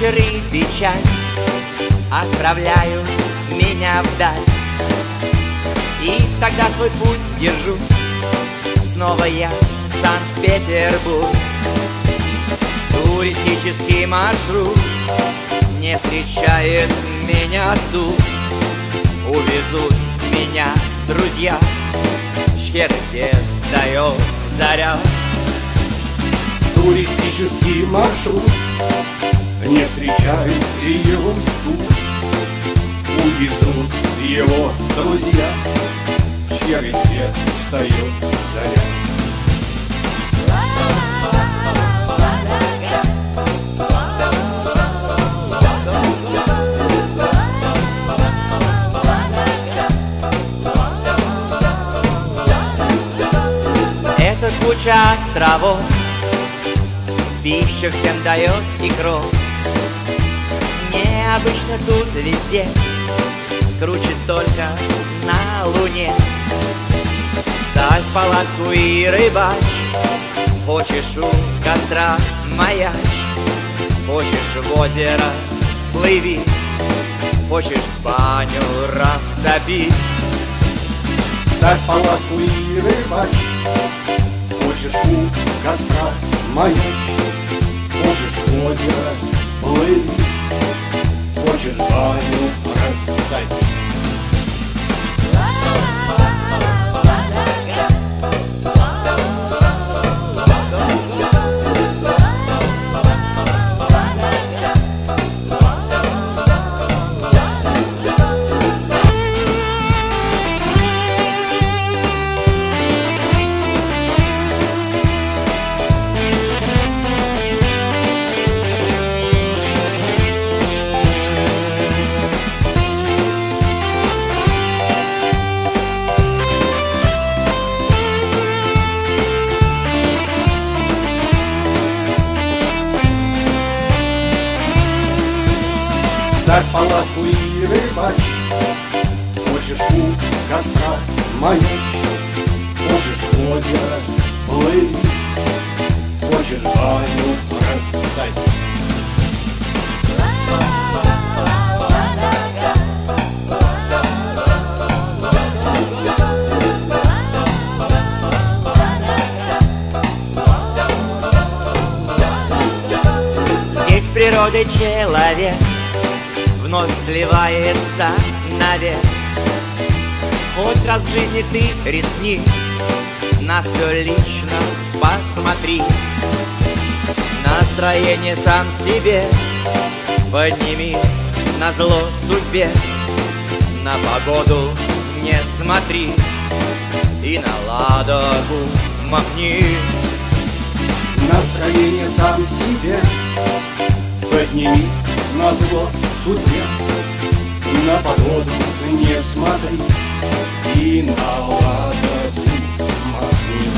вечер и печаль отправляют меня вдаль. И тогда свой путь держу снова я в Санкт-Петербург. Туристический маршрут не встречает меня тут. Увезут меня друзья в Шхере, где встает заря. Туристический маршрут не встречает его тут. Увезут его друзья в Шхере, где встает заря. Это куча островов, пища всем дает и кров. Необычно тут везде, круче только на Луне. Ставь палатку и рыбачь, хочешь у костра маячь, хочешь в озеро плыви, хочешь баню растопи. Ставь палатку и рыбачь, хочешь у костра маячь, хочешь в озеро плыви, хочешь баню растопи. Ставь палатку и рыбачь, хочешь у костра маячь, хочешь в озеро плыви, хочешь баню растопи. Здесь с природой человек вновь сливается навек. Хоть раз в жизни ты рискни, на все лично посмотри. Настроение сам себе подними, назло судьбе. На погоду не смотри и на Ладогу махни. Настроение сам себе подними, назло судьбе. На погоду не смотри и на Ладогу махни.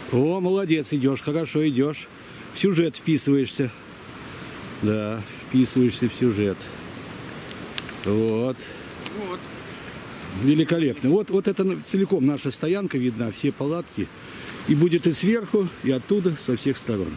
О, молодец, идешь, хорошо идешь. В сюжет вписываешься. Да, вписываешься в сюжет. Вот. Вот. Великолепно. Вот это целиком наша стоянка видна, все палатки. И будет и сверху, и оттуда, со всех сторон.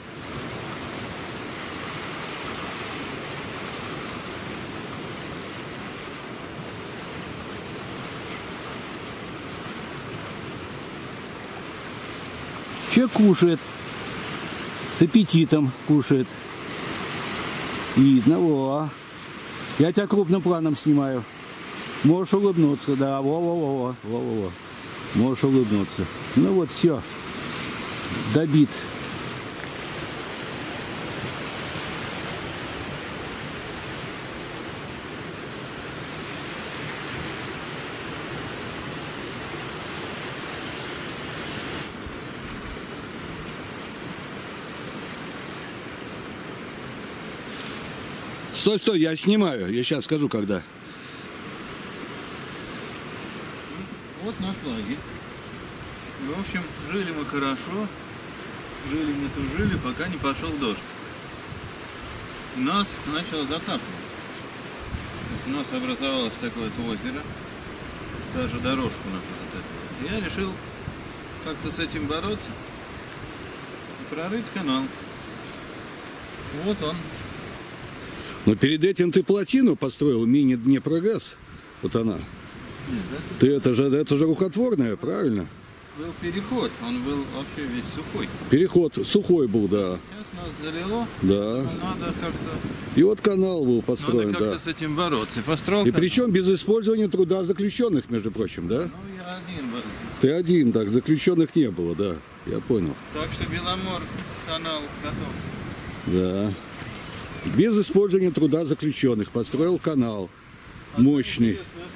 Человек кушает, с аппетитом кушает. Видно, во. Я тебя крупным планом снимаю. Можешь улыбнуться, да, во-во-во-во. Можешь улыбнуться. Ну вот, все. Добит. Стой, стой, я снимаю. Я сейчас скажу, когда. Вот наш лагерь. В общем, жили мы хорошо. Жили мы тужили, пока не пошел дождь. Нас начало затапливать. У нас образовалось такое-то озеро. Даже дорожку нам затопило. Я решил как-то с этим бороться и прорыть канал. Вот он. Но перед этим ты плотину построил, мини-Днепрогаз. Вот она. Нет, Это же рукотворная, правильно? был переход, он был вообще весь сухой. Переход сухой был, да. Сейчас нас залило, Да. надо как-то... И вот канал был построен, Надо как-то да. с этим бороться. Построил И причем без использования труда заключенных, между прочим, да? Ну, я один был. Ты один, так, заключенных не было, да. Я понял. Так что Беломор канал готов. Да. Без использования труда заключенных построил канал. Мощный.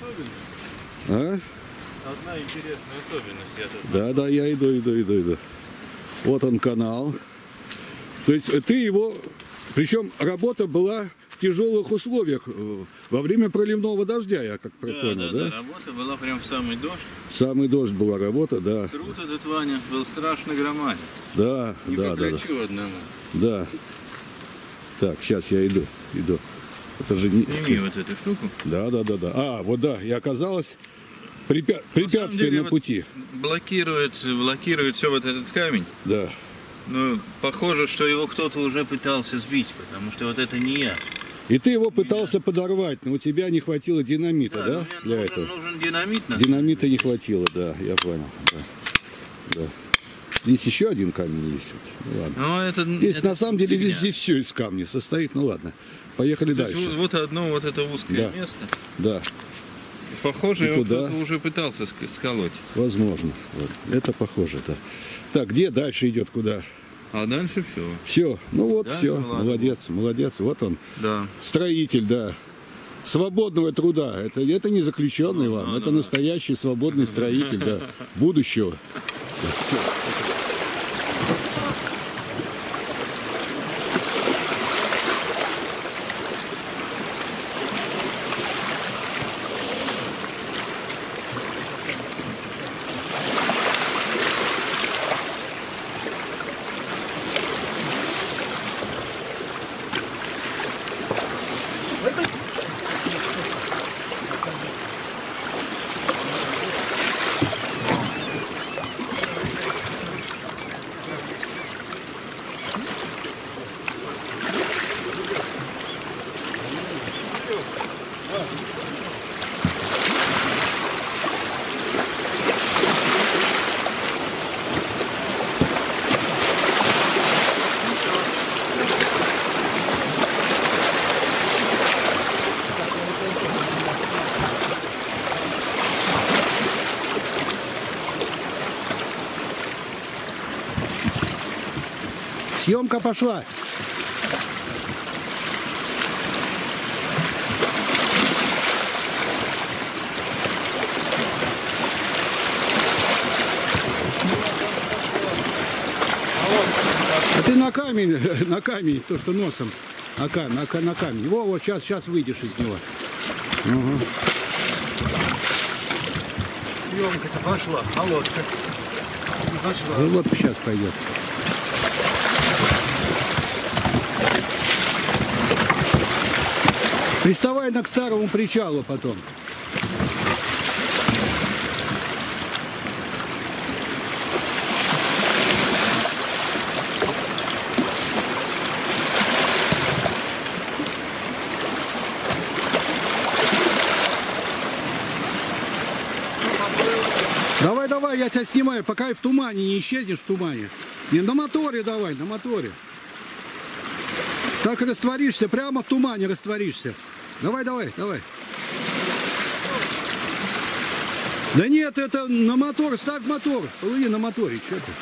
А? Одна интересная особенность. Я тут... Да, я иду. Вот он канал. То есть ты его... Причем работа была в тяжелых условиях. Во время проливного дождя, я как понял, да? Да, работа была прям в самый дождь. В самый дождь была работа, да. Труд этот, Ваня, был страшно громаден. Да, Не да. по плечу одному. Да. Так, сейчас я иду. Это же не... Сними вот эту штуку. Да. А, вот да, и оказалось препятствие на пути. Блокирует все вот этот камень. Да. Ну, похоже, что его кто-то уже пытался сбить, потому что вот это не я. И ты его пытался подорвать, но у тебя не хватило динамита, да? Для этого. Нужен динамит. Динамита не хватило, да, я понял. Да. Здесь еще один камень есть. Вот. Ну, ладно. Но это, Здесь это на самом деле фигня. здесь все из камня состоит. Ну ладно, поехали дальше. Вот одно вот это узкое Да. место. Да, Похоже, И его туда. кто-то уже пытался сколоть. возможно. Вот. Это похоже, да. Так, где дальше идет, куда? А дальше все. Все, ну вот Да, все, ну ладно. молодец, вот он, Да. строитель, да, свободного труда, это не заключенный вам, это настоящий свободный строитель, да, будущего. Всё. Съемка пошла. А ты на камень, то, что носом. На камень. Вот, сейчас выйдешь из него. Угу. Съемка-то пошла, а лодка. Ну вот сейчас пойдет. Приставай к старому причалу потом. Давай, давай, я тебя снимаю, пока и в тумане не исчезнешь в тумане. Не, на моторе давай, на моторе. Так растворишься, прямо в тумане растворишься. Давай, давай, давай. Да нет, это на мотор, ставь мотор. Плыви на моторе, что ты?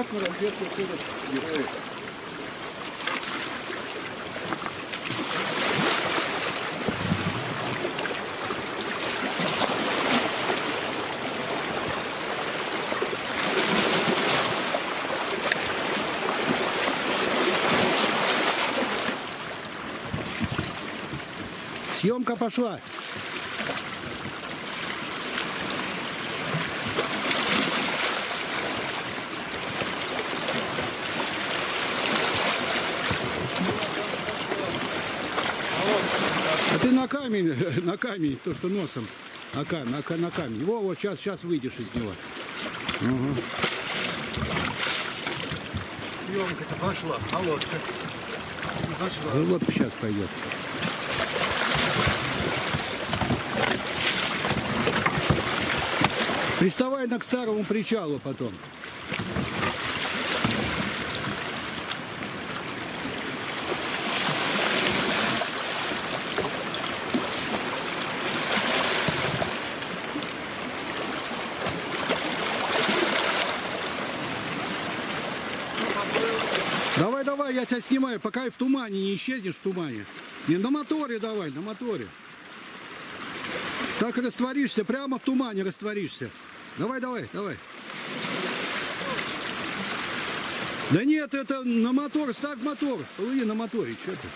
Вот на разведку ходят герои. Съемка пошла. А ты на камень, то, что носом. На камень. Во, вот сейчас выйдешь из него. Угу. Съемка-то пошла, а лодка не пошла. Лодка сейчас пойдет. Приставай к старому причалу потом. Давай, я тебя снимаю, пока и в тумане не исчезнешь в тумане. Не, на моторе давай, на моторе. Так и растворишься, прямо в тумане растворишься. Давай. Да нет, это на мотор, ставь мотор. Плыви на моторе, что ты?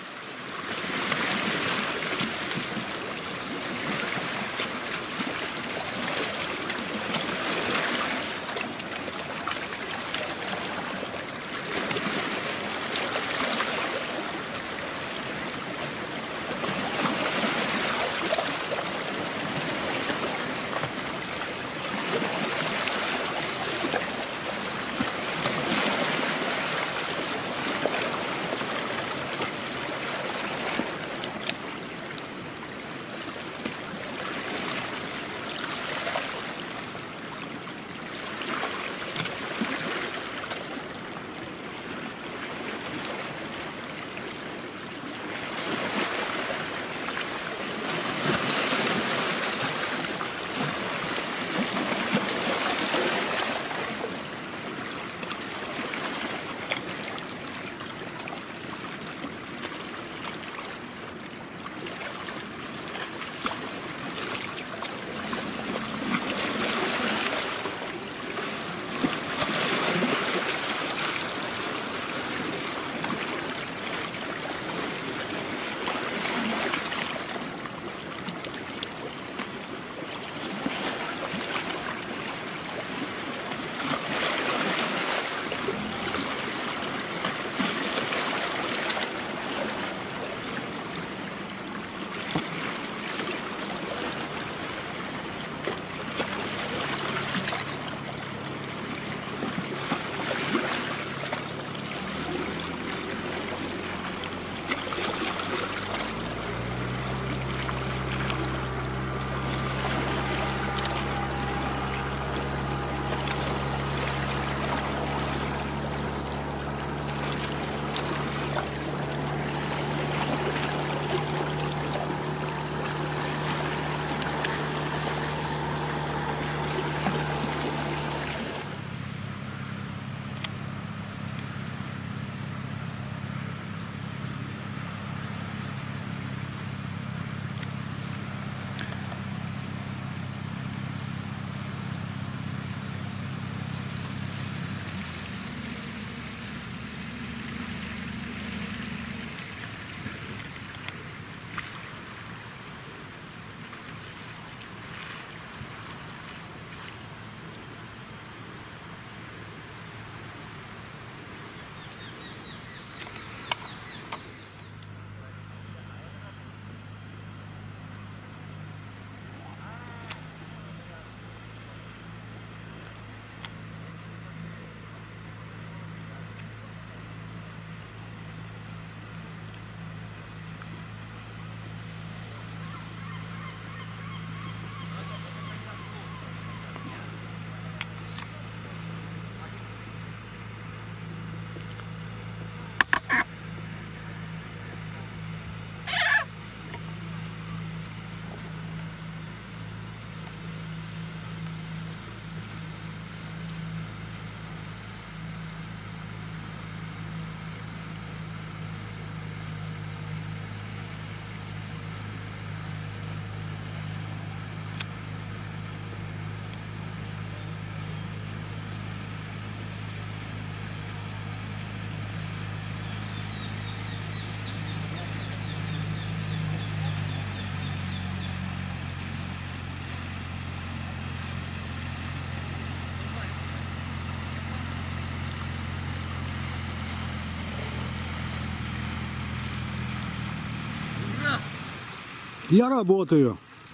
Я работаю.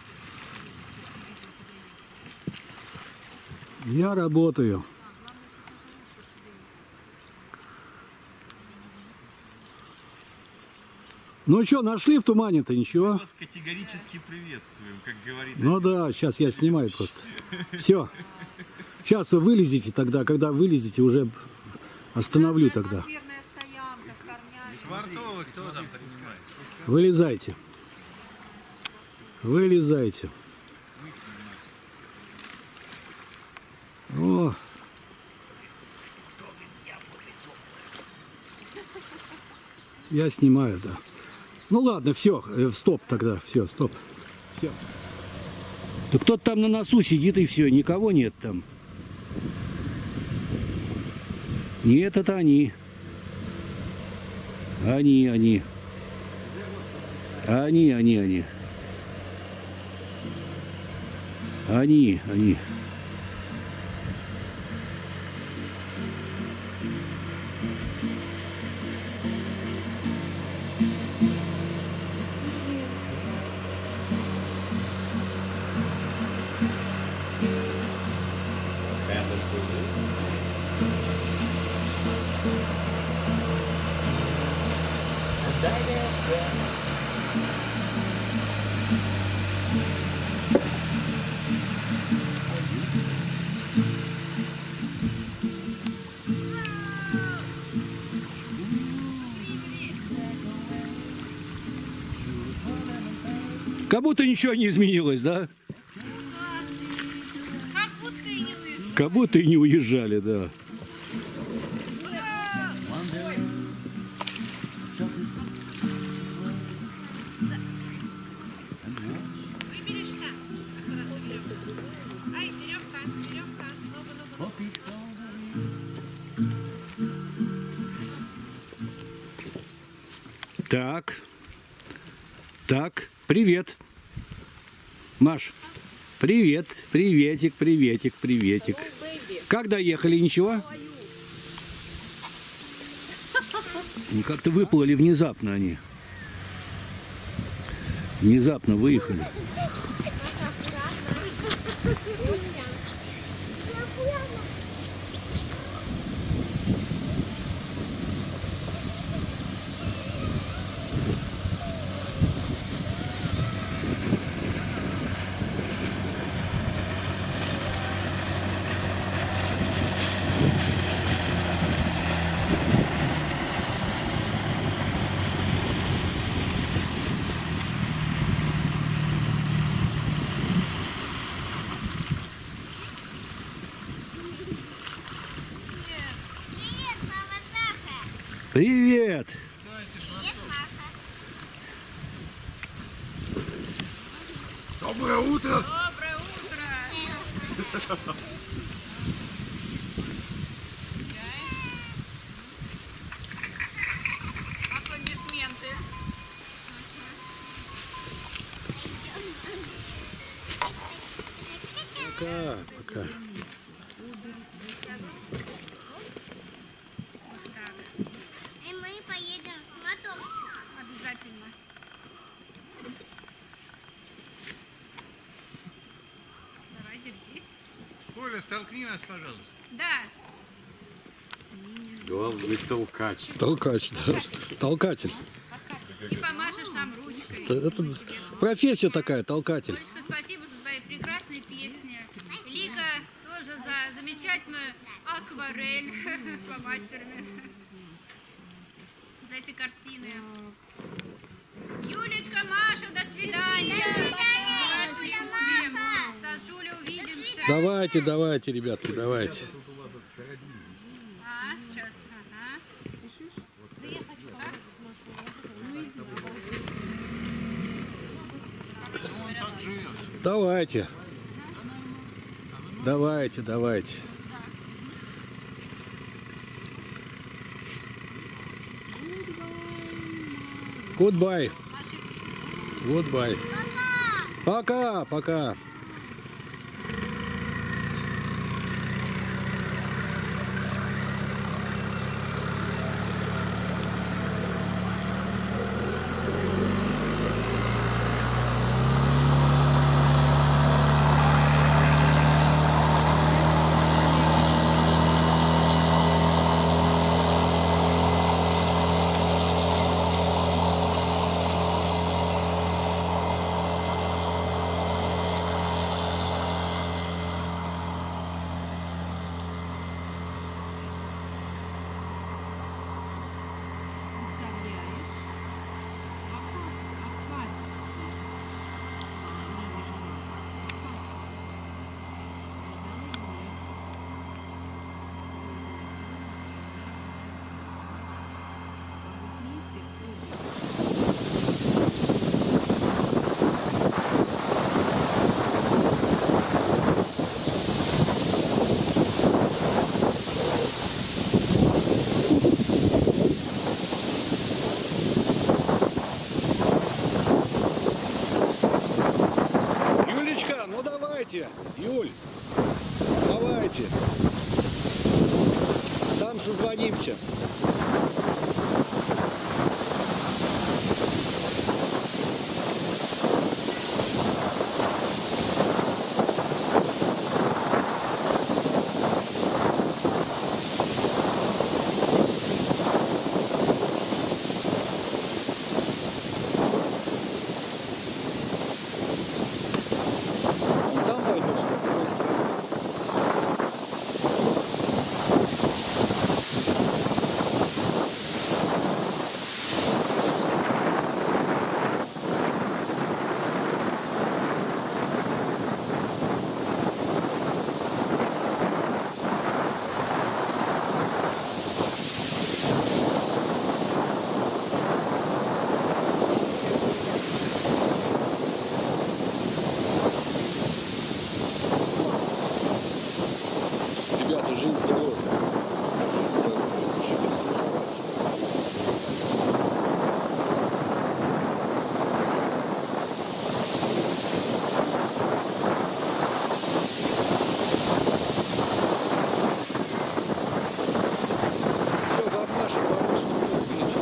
Я работаю. Ну что, нашли в тумане-то ничего? Мы вас категорически приветствуем, как говорит. Ну да, сейчас я снимаю просто. Все. Сейчас вы вылезете тогда, когда вылезете, уже остановлю тогда. Квартовый, кто там принимает? Вылезайте. Вылезайте. О. Я снимаю, да. Ну ладно, все, стоп тогда, все, стоп. Все. Да кто-то там на носу сидит и все, никого нет там. Нет, это они. Они. Они. Как будто ничего не изменилось, да? Как будто и не уезжали, да. Выберешься? Ай, веревка. Ногу. Так, привет. Маш, приветик. Как доехали, ничего? Как-то выплыли внезапно они. Внезапно выехали. Привет! Доброе утро! Доброе утро! Аплодисменты. Пока. И мы поедем с Ладовским. Обязательно. Давай, держись. Коля, столкни нас, пожалуйста. Да. Главный толкач. Толкач, да. Толкатель. И помашешь нам ручкой. Это профессия такая, толкатель. Олечка, спасибо за твои прекрасные песни. Лика тоже за замечательную акварель фломастерную. За эти картины. Юлечка, Маша, до свидания. Вас любим. С Жулей увидимся. Давайте, ребятки, давайте. Сейчас, ага. Давайте. Goodbye. Пока. Давайте, Юль, давайте. Там созвонимся. Там пойдешь, что ли? Быстро. Ребята, жизнь дороже. Жизнь дороже. Лучше перестраховаться. Все, вам машет, видите.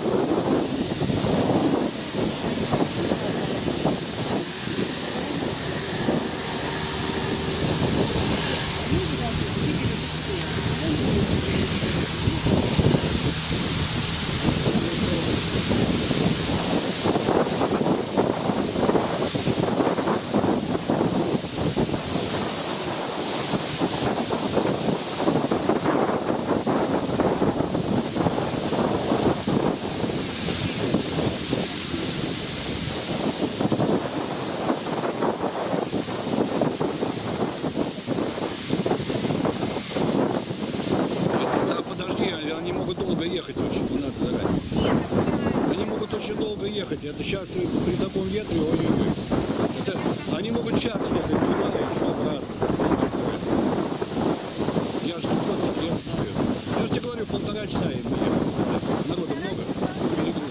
Да, подожди, они могут долго ехать очень, не надо заранее. Они могут очень долго ехать. Это сейчас при таком ветре, ой-ой-ой. Это, они могут час ехать, туда и еще обратно. Я же просто я знаю. Я же тебе говорю, 1,5 часа им ехать. Народу много, перегруз.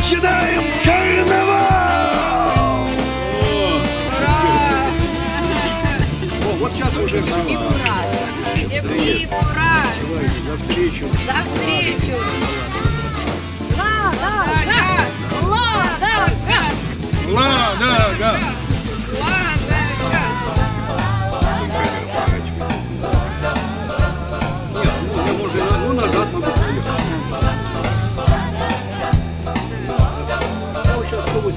начинаем карнавал! О, вот сейчас уже Ура! за встречу. За встречу! Ладога! Ну, назад могу поехать. Вот сейчас автобус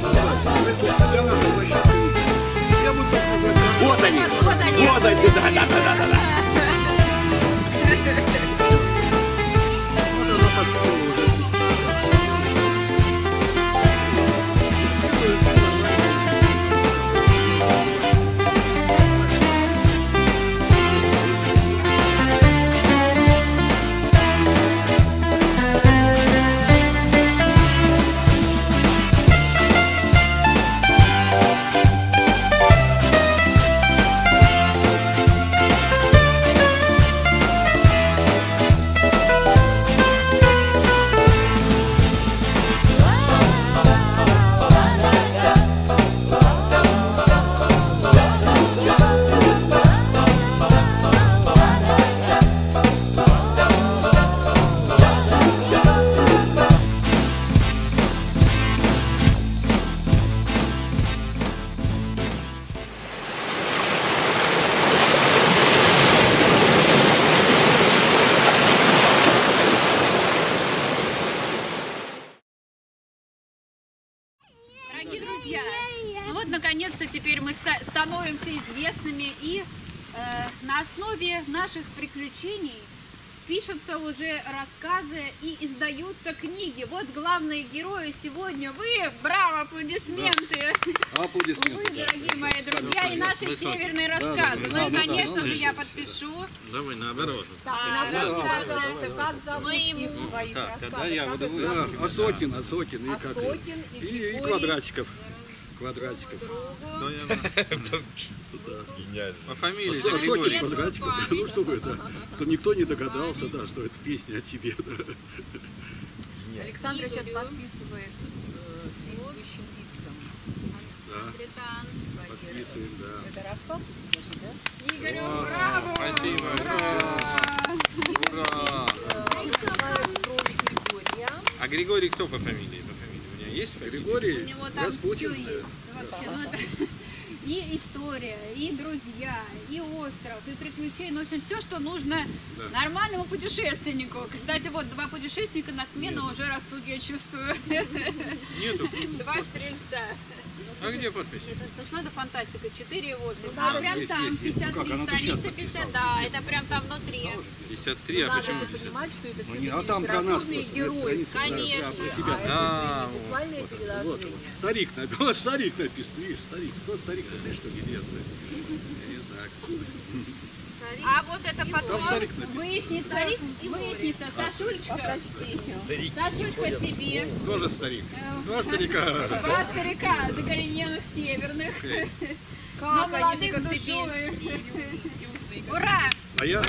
Вот они! Вот они! Вот они! Да. Вот она пошла уже. Дорогие друзья, ну вот наконец-то теперь мы становимся известными, и на основе наших приключений пишутся уже рассказы и издаются книги. Вот главные герои сегодня вы. Браво, аплодисменты! Аплодисменты. Вы, дорогие мои друзья, и наши северные рассказы. Ну и, конечно же, я подпишу. Давай наоборот. Рассказы моему. Так, тогда я буду Осокин и как? И квадратиков. Квадратиков. По фамилии Осокин, квадратиков. Ну, чтобы это, что никто не догадался, да, что это песня о тебе. Да. Александра сейчас подписывает действующим лицам. Да. Подписываем, да. Это рассказ, да? Игорю, браво! Спасибо. Ура! А Григорий кто по фамилии? У меня есть фамилия? Григорий У него там Распутин. все есть вообще. Ну, это и история, и друзья, и остров, и приключения. Ну, в общем, все, что нужно нормальному путешественнику. Кстати, вот два путешественника на смену уже растут, я чувствую. Нету. Два стрельца. А где подпись? Это что это фантастика? 4,8. А прям там 53 страницы, 50, да, это прям там внутри. 53, а почему 50? Понимать, что это все А там про нас просто герои. страница Конечно. про тебя. Да, Буквальное Вот, переложение. старик написал, старик написан, видишь, старик. Кто старик-то, ты что, невеста? Я не знаю. А вот это потом старик написан. выяснится, Сашульчка, Сашульчка тебе, Тоже старик. Два старика. два старика закоренелых северных, но молодых душой. Ура! А я...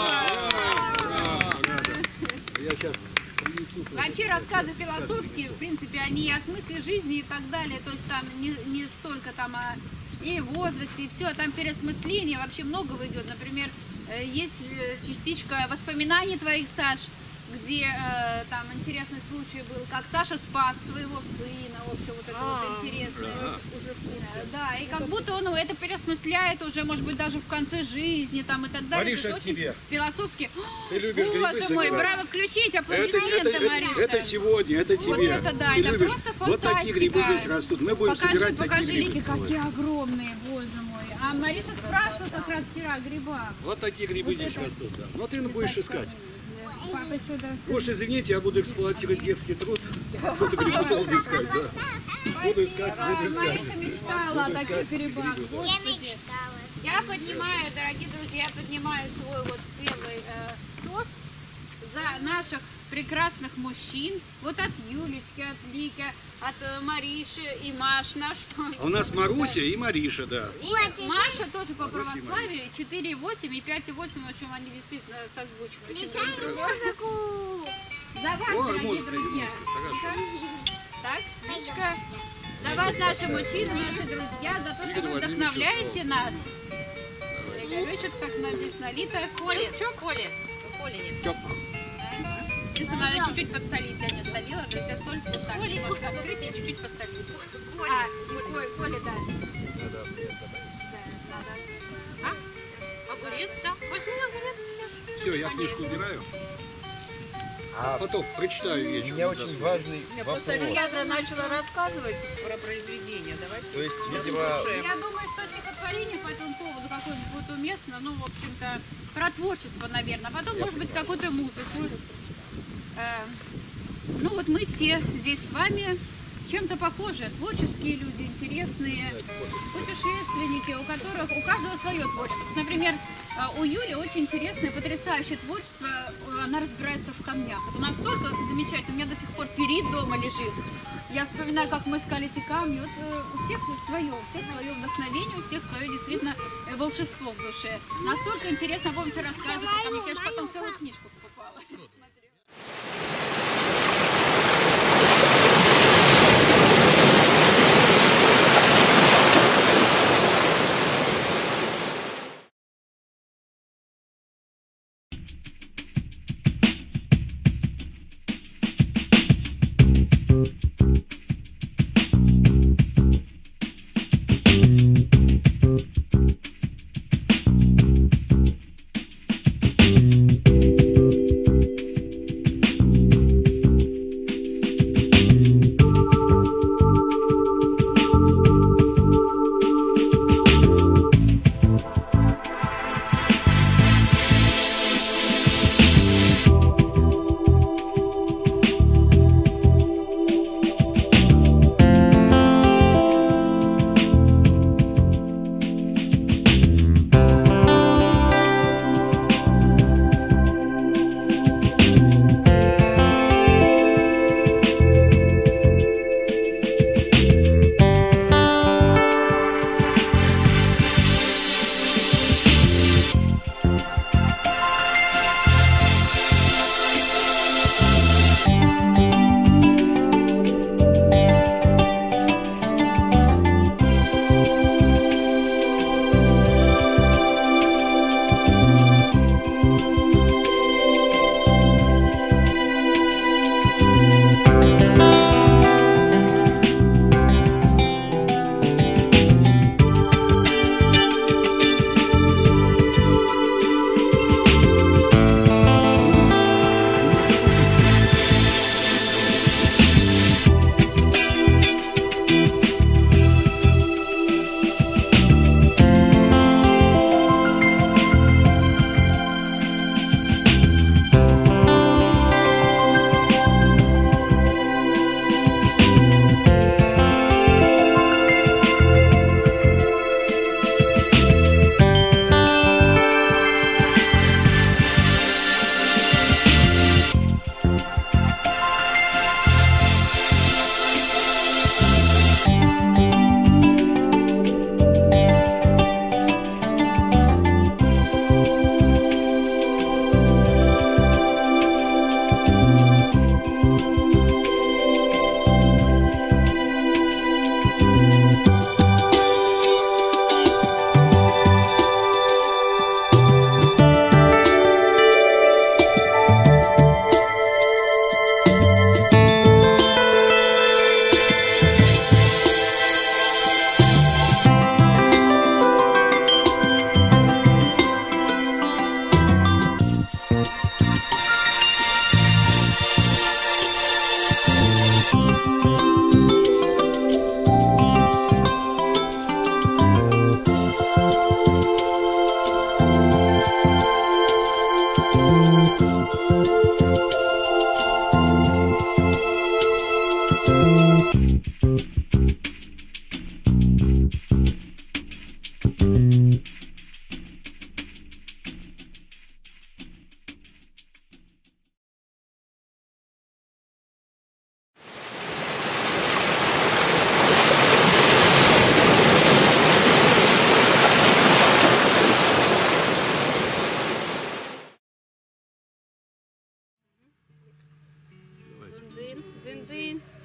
Браво! Я сейчас принесу. Вообще рассказы философские, в принципе, они о смысле жизни и так далее, то есть там не столько там о и возрасте, и все, там переосмысление, вообще многого идет. Например, есть частичка воспоминаний твоих, Саш, где там интересный случай был, как Саша спас своего сына, в общем, вот это вот интересное. Да, и как будто он это переосмысляет уже, может быть, даже в конце жизни там и так далее. Мариша, Это очень тебе. Философски. Ты любишь грибы Боже мой, собирать? браво, включить аплодисменты, Мариша. Это сегодня, это тебе. Вот это да, Ты это любишь. просто Вот такие фантастика. грибы здесь растут. Мы будем собирать Покажи, такие Лики, грибы. какие огромные, боже мой. А Мариша спрашивала как раз вчера о грибах. Вот такие грибы здесь растут, да. Но ты будешь искать. Папа сюда. Уж извините, я буду эксплуатировать детский труд. Кто-то грибы долго искать, да. Буду искать. Мариша мечтала о таких грибах. Я Господи. мечтала. Я поднимаю, дорогие друзья, я поднимаю свой вот первый тост за наших прекрасных мужчин. Вот от Юлечки, от Лики, от Мариши и Маш наш. А у нас Маруся и Мариша, да. И Маша тоже по православию, 4,8 и 5,8, в общем, они действительно созвучны. Включай музыку. За вас, Ой, дорогие музыка, друзья. Так, Ничка. За вас наши мужчины, наши друзья, за то, что вы вдохновляете нас. Игоречек, как надеюсь, налито. Коли, Коли? Коли нет. Если надо чуть-чуть подсолить, я не солила, друзья, соль вот так немножко открыть и чуть-чуть посолить. Коли, да. Огурец, да. Возьми огурец. Все, я книжку убираю. Потом прочитаю вечером. У меня очень важный вопрос. Просто Илья начала рассказывать про произведение. Давайте. То есть, видимо... Я думаю, что стихотворение по этому поводу какое-нибудь будет уместно, ну, в общем-то, про творчество, наверное. Потом, может быть, какую-то музыку. Ну, вот мы все здесь с вами чем-то похожи. Творческие люди, интересные, путешественники, у каждого свое творчество. Например, у Юли очень интересное, потрясающее творчество, она разбирается в камнях. Это настолько замечательно, у меня до сих пор перит дома лежит. Я вспоминаю, как мы искали эти камни. Вот у всех свое вдохновение, у всех свое действительно волшебство в душе. Настолько интересно, помните, рассказывать про камни. Я же потом целую книжку покупала.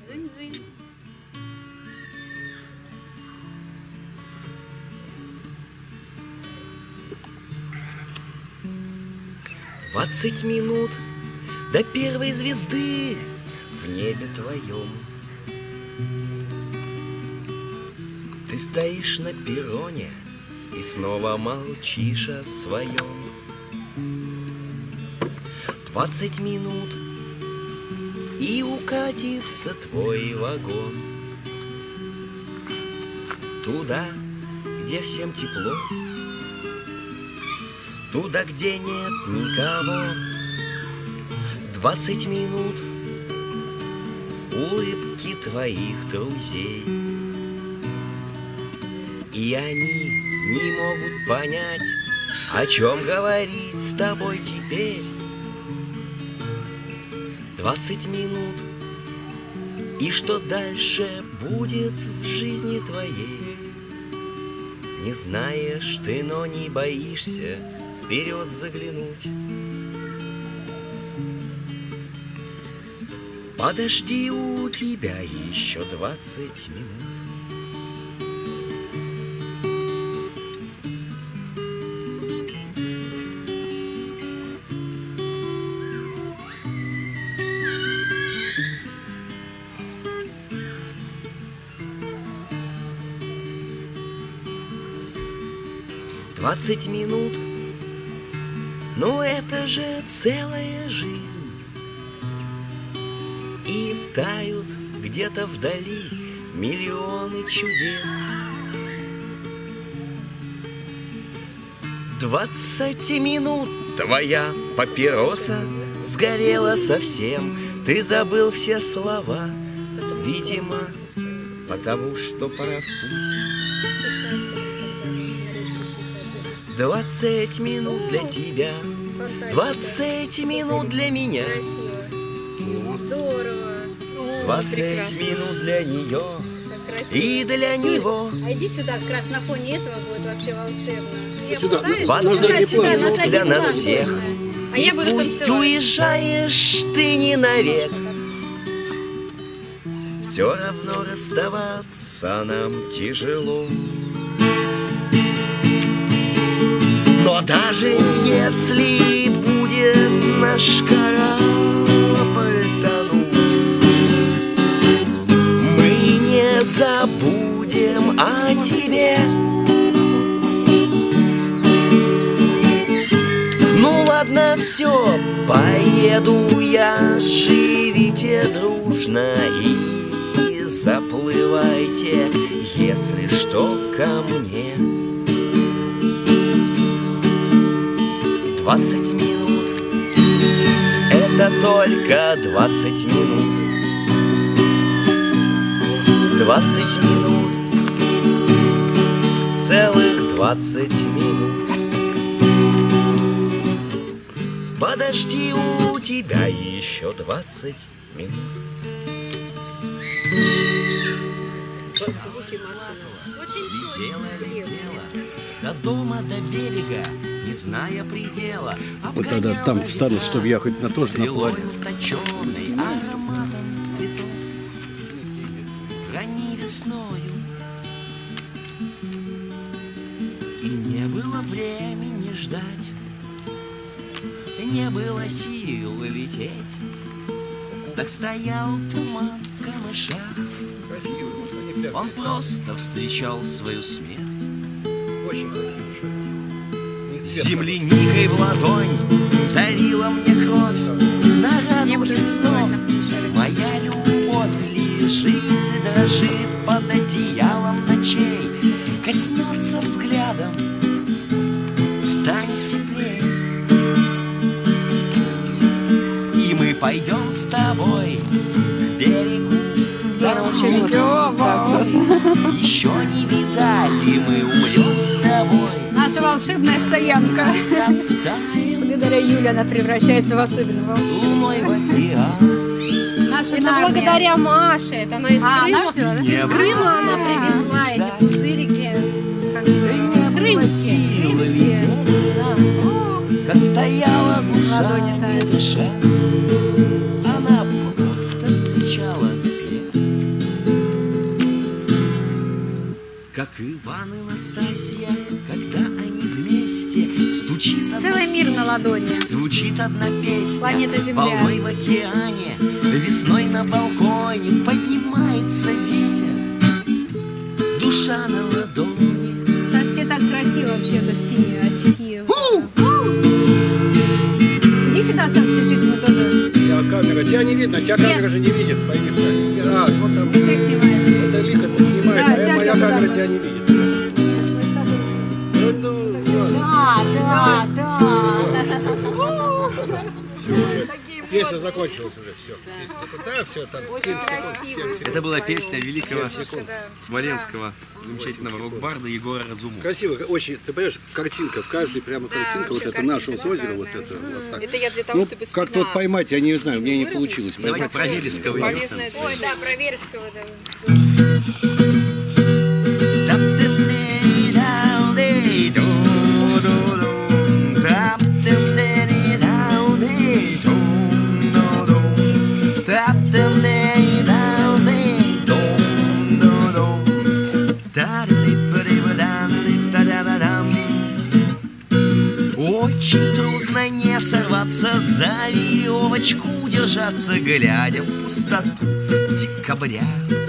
Дзынь-дзынь. 20 минут до первой звезды в небе твоем. Ты стоишь на перроне и снова молчишь о своем. 20 минут, и укатится твой вагон туда, где всем тепло, туда, где нет никого. 20 минут улыбки твоих друзей, и они не могут понять, о чем говорить с тобой теперь. 20 минут, и что дальше будет в жизни твоей? Не знаешь ты, но не боишься вперед заглянуть. Подожди, у тебя еще 20 минут. «20 минут, ну это же целая жизнь, и тают где-то вдали миллионы чудес. 20 минут твоя папироса сгорела совсем, ты забыл все слова, видимо, потому что пора в путь. 20 минут для тебя, 20 минут для меня, Здорово. 20 минут для нее и для него. А иди сюда, как раз на фоне этого будет вообще волшебно. Сюда. 20 минут для нас всех. А я буду Пусть танцевать. уезжаешь ты не навек, все равно расставаться нам тяжело. Но даже если будет наш корабль тонуть, мы не забудем о тебе. Ну ладно, все, поеду я, живите дружно и заплывайте, если что, ко мне. 20 минут, это только 20 минут. 20 минут, целых 20 минут. Подожди, у тебя еще 20 минут. До дома, до берега, не зная предела. Вот тогда там встану, чтобы я хоть на тоже на плане. Точеный ароматом цветов, ранней весною. И не было времени ждать, не было сил лететь. Так стоял туман в камышах, он просто встречал свою смерть. Очень красиво. С земляникой в ладонь дарила мне кровь на рану лесов. Моя любовь лежит и дрожит под одеялом ночей, коснется взглядом, станет теплее. И мы пойдем с тобой к берегу. Здорово, видео. Еще не видали, мы умрем с тобой. Наша волшебная стоянка. Благодаря Юле она превращается в особенно Луной в океан. Это благодаря Маше. Это она из Крыма. Из Крыма она привезла эти пузырики. Крымские. Да. Как стояла душа, не дыша, она просто встречала свет. Планета Земля. Волной в океане, весной на балконе поднимается ветер, душа на ладони. Саш, тебе так красиво вообще-то в синие очки. Иди сюда, Саш, чуть-чуть, мы тоже. Камера, тебя не видно, тебя камера же не видит, пойми. А, вот там. Это лихо-то снимает, а моя камера тебя не видит. Да. Все уже. Песня закончилась уже, все. Да, все, там 7 секунд. Это была песня великого смоленского замечательного рок-барда Егора Разумова. Красиво, очень, ты понимаешь, картинка, в каждой прямо картинка, вот это нашего с озера, вот это. Вот так. Это я для того, чтобы... Как тут поймать, я не знаю, у меня не получилось. Давайте про Верескова. Ой, да, про Верескова, да. Очень трудно не сорваться за веревочку, держаться, глядя в пустоту декабря.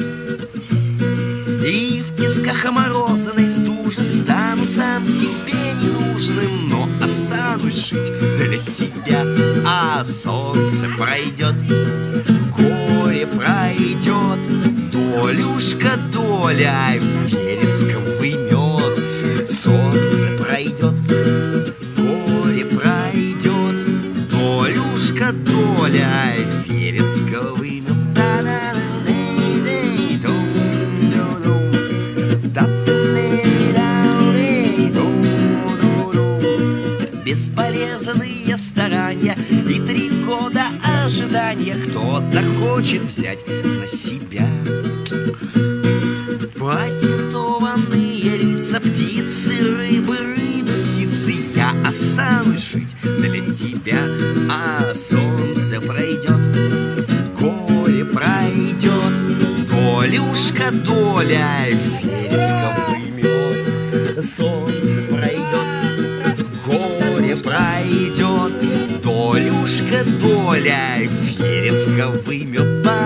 И в тисках оморозанной стужи стану сам себе ненужным, но останусь жить для тебя. А солнце пройдет, горе пройдет, долюшка доля вересковый мед. Солнце пройдет, горе пройдет, долюшка доля вересковый мед. Бесполезные старания и 3 года ожидания. Кто захочет взять на себя патентованные лица, птицы, рыбы, птицы? Я останусь жить для тебя. А солнце пройдет, горе пройдет, долюшка доля вересковый мед. Солнце пройдет, горе пройдет, долюшка доля вересковый мед.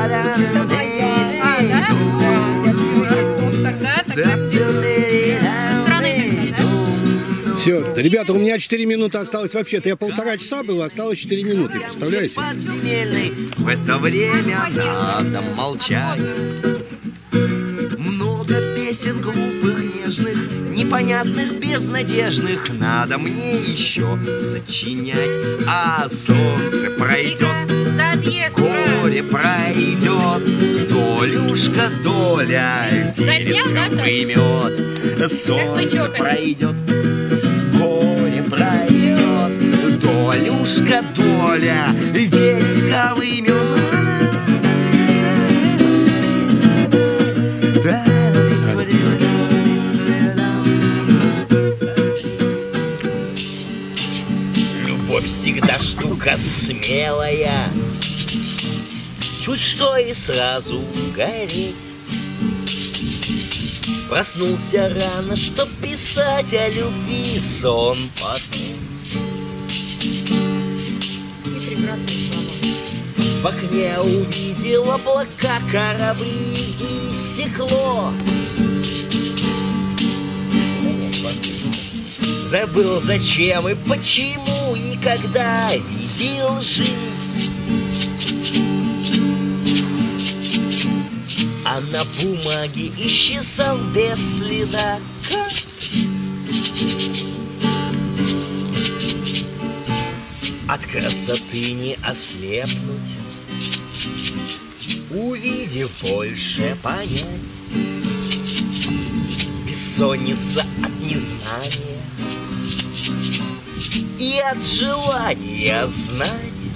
Все, ребята, у меня 4 минуты осталось вообще-то. Я 1,5 часа был, осталось 4 минуты, представляете? В это время надо молчать. Много песен глупых, нежных, непонятных, безнадежных надо мне еще сочинять. А солнце пройдет, горе пройдет, долюшка доля вересковый мед. Солнце пройдет, горе пройдет, долюшка доля вересковый мед. Любовь всегда штука смелая, чуть что и сразу гореть. Проснулся рано, чтоб писать о любви, сон потом. В окне увидел облака, корабли и стекло. Забыл, зачем и почему, и когда видел жизнь. А на бумаге исчезал без следа. От красоты не ослепнуть, увидев больше понять. Бессонница от незнания и от желания знать.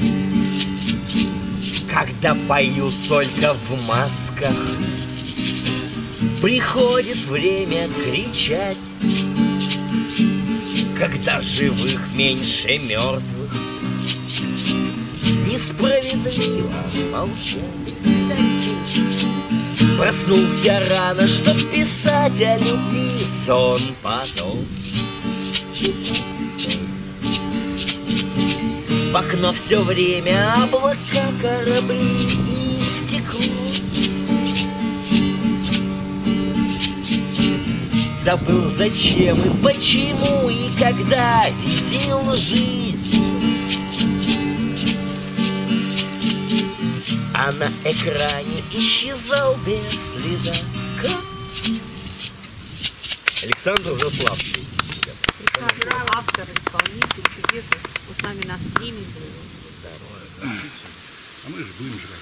Когда поют только в масках, приходит время кричать. Когда живых меньше мертвых, несправедливо молчать. Проснулся рано, чтоб писать о любви, сон потом. В окно все время облака, корабли и стекло. Забыл, зачем и почему, и когда видел жизнь. А на экране исчезал без следа. Александр Заславский. Прекрасный автор, исполнитель, чудесный. Он с нами на стриме был. А мы же будем жрать.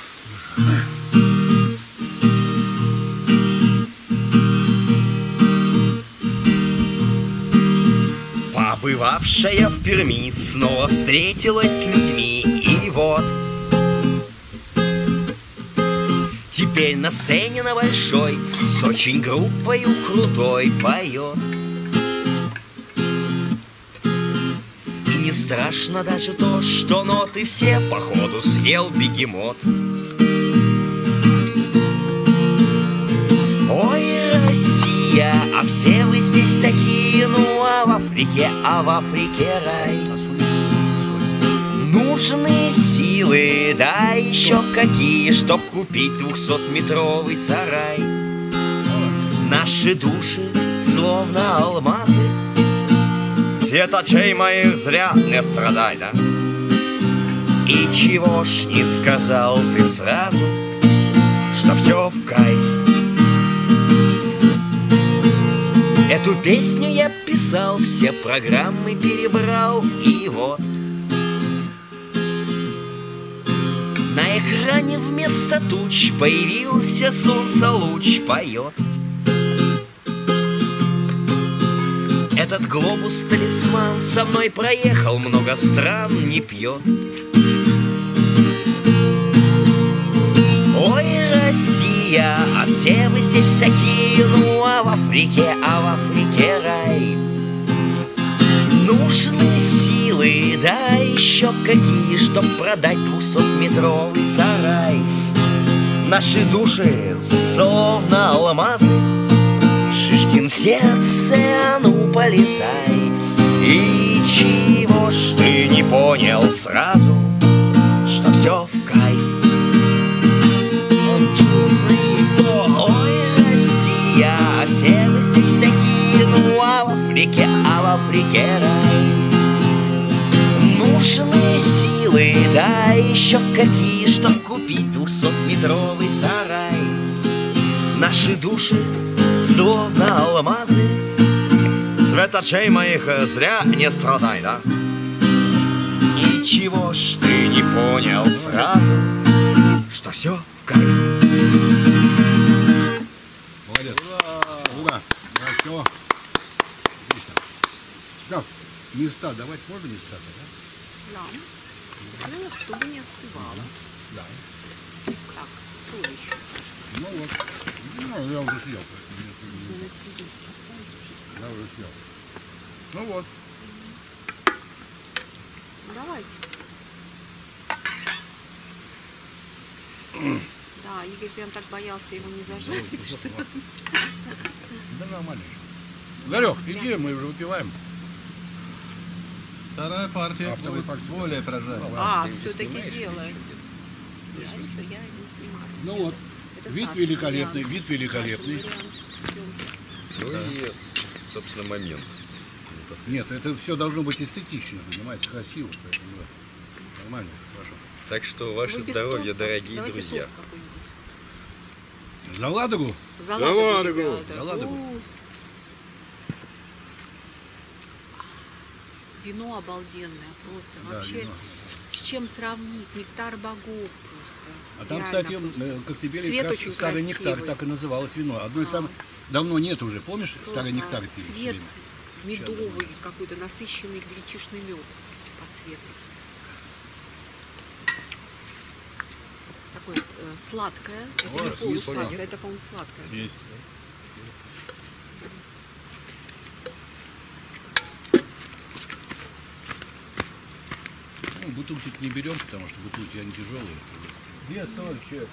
Побывавшая в Перми снова встретилась с людьми. И вот теперь на сцене на большой с очень группою крутой поет. И не страшно даже то, что ноты все походу съел бегемот. Ой, Россия, а все вы здесь такие, ну а в Африке рай. Нужны силы, да еще какие, чтоб купить 200-метровый сарай. Наши души словно алмазы, свет очей моих зря не страдай, да? И чего ж не сказал ты сразу, что все в кайф? Эту песню я писал, все программы перебрал, и вот на экране вместо туч появился солнцелуч, поет. Этот глобус-талисман со мной проехал много стран, не пьет. Ой, Россия, а все вы здесь такие, ну а в Африке рай. Нужны силы, да еще какие, чтоб продать 200-метровый сарай. Наши души словно алмазы, Шишкин в сердце, ну полетай. И чего ж ты не понял сразу, что все в кайф? 1, 2, 3, 4. Ой, Россия, все вы здесь такие, ну а в Африке рай. Нужны силы, да еще какие, чтоб купить 200-метровый сарай. Наши души словно алмазы, свет очей моих зря не страдай, да? И чего ж ты не понял сразу, что все в кайф? Молодец. Ура! Все. Так, места давать можно места-то, да? Да. Ну, чтобы не остывало. Да. Так, что еще? Ну вот. Ну, я уже съел. Я уже съел. Ну вот. Давайте. Да, Игорь прям так боялся его не зажарить, что... Да нормально. Зарек, иди, мы уже выпиваем. Вторая партия вторая партия более прожаренная. Все-таки делаем. Я не снимаю. Ну вот. Вид великолепный, вид великолепный. Ну и, собственно, момент. Нет, это все должно быть эстетично, понимаете, красиво. Поэтому, да. Нормально, хорошо. Так что ваше здоровье, дорогие друзья. За Ладогу? За Ладогу. За Ладогу. Вино обалденное просто. Да, вообще, вино. с чем сравнить? Нектар богов просто. А там, реально. кстати, Коктебель Цвет как раз очень старый красивый. нектар, так и называлось вино. Одно из самых... Давно нет уже, помнишь, Просто старый нектар пили? Цвет медовый, какой-то насыщенный гречишный мед по цвету. Такое сладкое. Это не полусладкое, это, по-моему, сладкое. Есть. Ну, бутылки не берем, потому что бутылки они тяжелые. Где соль, че?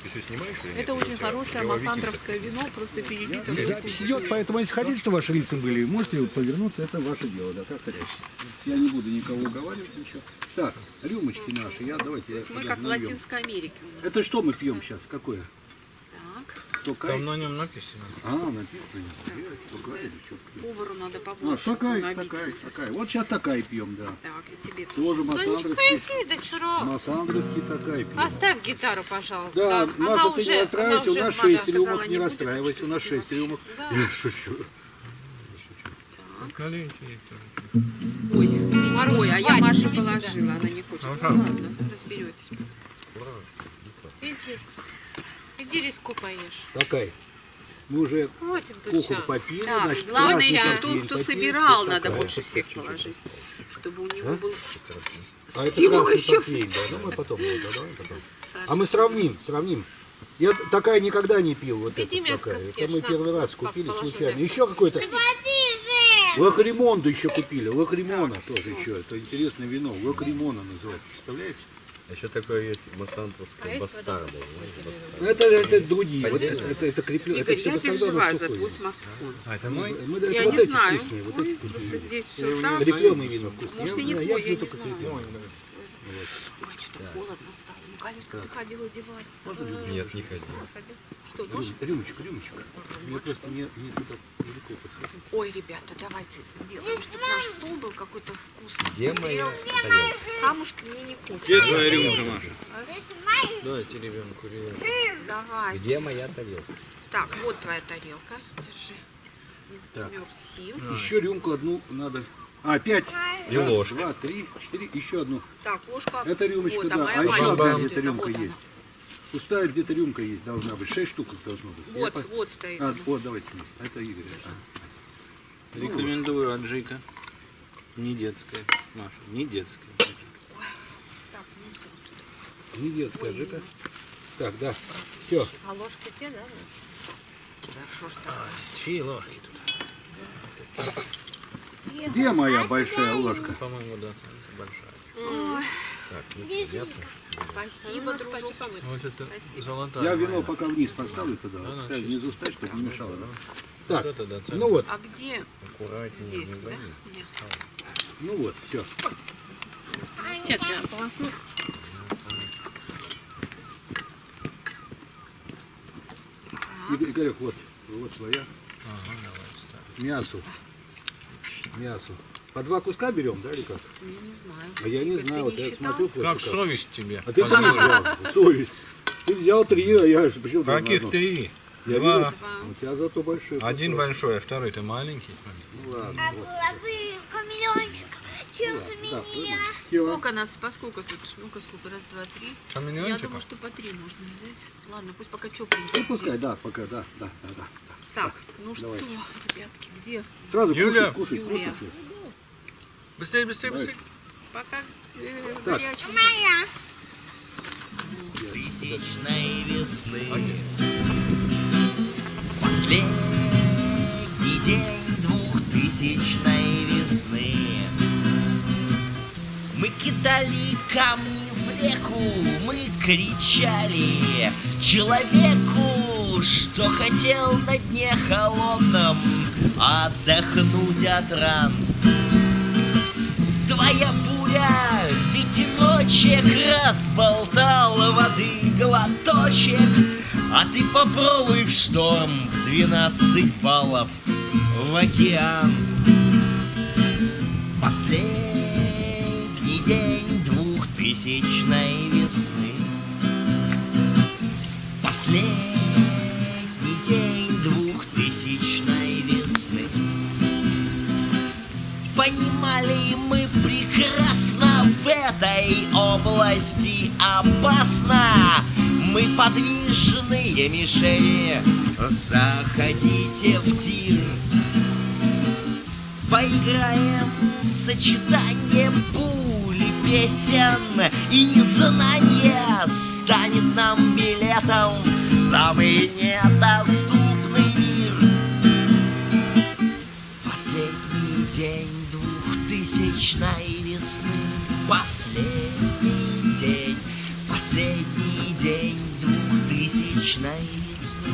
еще снимаешь? Или нет? Это очень хорошее массандровское вино, просто перебито. Запись идет, поэтому если хотите, чтобы ваши лица были, можете повернуться, это ваше дело, да, как хотите. Я не буду никого уговаривать, ничего. Так, рюмочки наши, давайте. Мы как в Латинской Америке. Это что мы пьем сейчас? Какое? Так. Там на нем написано. Написано. Повару надо побольше. Такая. Вот сейчас такая пьем, да. Так, и тебе тоже массандровский. Массандровский такая пьем. Оставь гитару, пожалуйста. Да, Маша, ты не расстраивайся, у нас 6 рюмок, не расстраивайся, у нас 6 рюмок. Я шучу. Ой, а я Маше положила, она не хочет. Ладно, разберетесь. Иди риску поешь. Такая. Мы уже кухонь попили. Так, значит, главное еще тот, кто собирал, надо больше всех положить. Чтобы у него был стимул еще. Да, мы потом. А мы сравним. Я такая никогда не пил. Вот это такая. Это мы первый раз купили случайно. Еще какой-то. Лохримон еще купили. Лохримона тоже еще. Это интересное вино. Лохримона называют. Представляете? А еще такое есть массандровское бастарда. Это другие. Вот это креплю. Игорь, я переживаю за твой смартфон. А это мой? Я не знаю. Просто здесь все так. Крепленное вино вкусное. Может и не твой, я не знаю. Ой, что-то холодно стало. Ну, Галюшка, ты ходил одеваться? Нет, не ходил. Что, нож? Рюмочку. Мне просто не туда далеко подходить. Ой, ребята, давайте сделаем, чтобы наш стол был какой-то вкусный. Где моя тарелка? Камушки мне не хочется. Где твоя рюмка, Маша? Дайте ребенку рюмку. Давайте. Где моя тарелка? Так, вот твоя тарелка. Держи. Мерси. Еще рюмку одну надо. 5. И ложка. 2, 3, 4, еще одну. Так, ложка. Это рюмочка, вот, да. а еще одна вот где-то рюмка есть. Пустая где-то рюмка есть, должна быть. 6 штук должно быть. Вот стоит. Вот, давайте. Это Игорь. Рекомендую аджика. Не детская, Маша, не детская. Не детская аджика. Так, да. Все. А ложки те, да? Да что ж такое? Чьи ложки тут? Где моя большая ложка? По-моему, да, большая. Так, мясо. Спасибо, дружок. Вот это золотая. Я вино пока вниз поставлю туда. Пускай внизу ставь, чтобы не мешало, да? Так, ну вот. А где? Аккуратнее. Здесь, да? Мясо. Ну вот, все. Сейчас я полосну. Игорек, вот твоя. Мясо. По 2 куска берем, да, или как? Я не знаю. А я не знаю, вот я смотрю. Как совесть тебе? А ты 3 взял. Совесть. Ты взял 3, а я же почему? Каких 3? Я 2. У тебя зато большой. Один большой, а второй-то маленький. Ну ладно. А вы хамелеончик чем заменили? Сколько нас, поскольку тут? Ну-ка, сколько? Раз, два, три. Хамелеончика? Я думаю, что по 3 можно взять. Ладно, пусть пока тепленький. Ну пускай, да, пока, да. Так, ну что, давай. ребятки, где? Сразу Юля. кушать. Быстрее. Пока Так. горячий. Тысячной весны в последний день 2000-ной весны мы кидали камни в реку, мы кричали человеку, что хотел на дне холодном отдохнуть от ран. Твоя буря, ветерочек разболтал воды глоточек, а ты попробуй в шторм в 12 баллов в океан. Последний день 2000-ной весны. Последний день 2000-ной весны. Понимали мы прекрасно, в этой области опасно. Мы подвижные мишени, заходите в тир. Поиграем в сочетание пули песен, и незнание станет нам билетом в самый недоступный мир. Последний день 2000-ной весны. Последний день 2000-ной ночная весна.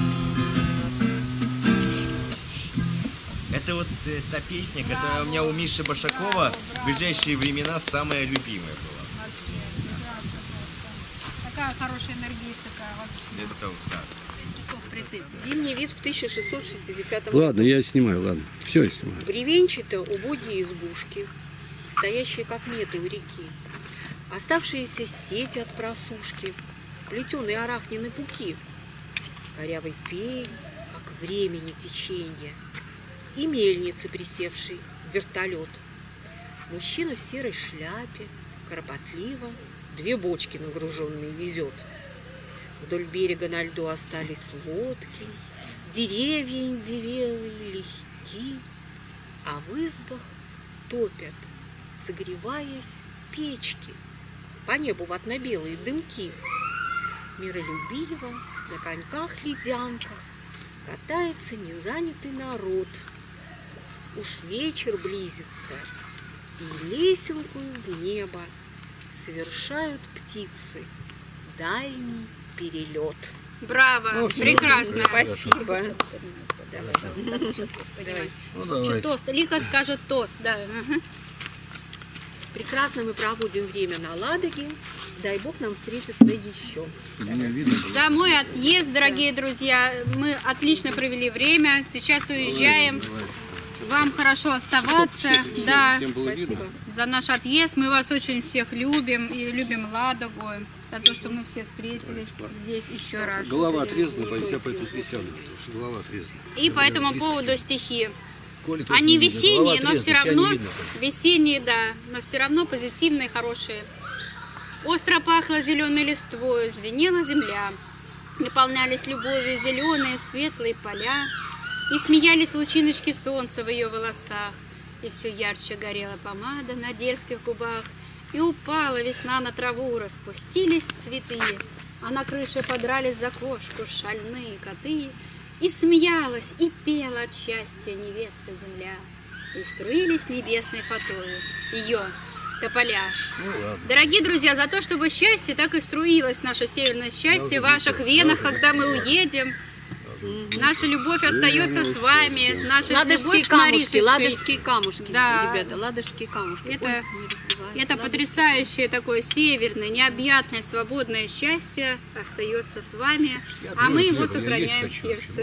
Это вот та песня, которая у меня у Миши Башакова в ближайшие времена самая любимая была. Такая хорошая энергетика вообще. Это вот так. Зимний вид в 1660 году. Ладно, я снимаю, ладно. Все, я снимаю. Бревенчатые убогие избушки, стоящие как меты у реки, оставшиеся сети от просушки, плетеные арахнины пуки, корявый пень, как времени течение, и мельницы, присевшей в вертолет. Мужчина в серой шляпе, кропотливо, 2 бочки нагруженные везет. Вдоль берега на льду остались лодки, деревья индивелые, легки, а в избах топят, согреваясь, печки, по небу ватно-белые дымки. Миролюбиво на коньках-ледянках катается незанятый народ. Уж вечер близится, и лесенкою в небо совершают птицы дальний перелет. Браво! Прекрасно! Спасибо. Давай. Тост. Лика скажет тост, да. Прекрасно мы проводим время на Ладоге. Дай Бог нам встретиться еще. За мой отъезд, дорогие друзья. Мы отлично провели время. Сейчас уезжаем. Вам хорошо оставаться. Да. Спасибо. За наш отъезд. Мы вас очень всех любим. И любим Ладогу. За то, что мы все встретились здесь еще раз. Голова отрезана, бойся по этому присяду, потому что голова отрезана. И по этому поводу стихи. Они весенние, но все равно весенние, да, но все равно позитивные, хорошие. Остро пахло зеленой листвой, звенела земля, наполнялись любовью зеленые светлые поля, и смеялись лучиночки солнца в ее волосах, и все ярче горела помада на дерзких губах, и упала весна на траву, распустились цветы, а на крыше подрались за кошку шальные коты. И смеялась, и пела от счастья невеста земля, и струились небесной фатою ее тополя. Дорогие друзья, за то, чтобы счастье так и струилось, наше северное счастье в ваших венах, когда мы уедем. Наша любовь остается с вами. Наша любовь с Марисочкой. Ладожские камушки, да. Ребята, ладожские камушки. Это потрясающее такое северное, необъятное, свободное счастье остается с вами, а мы его сохраняем в сердце.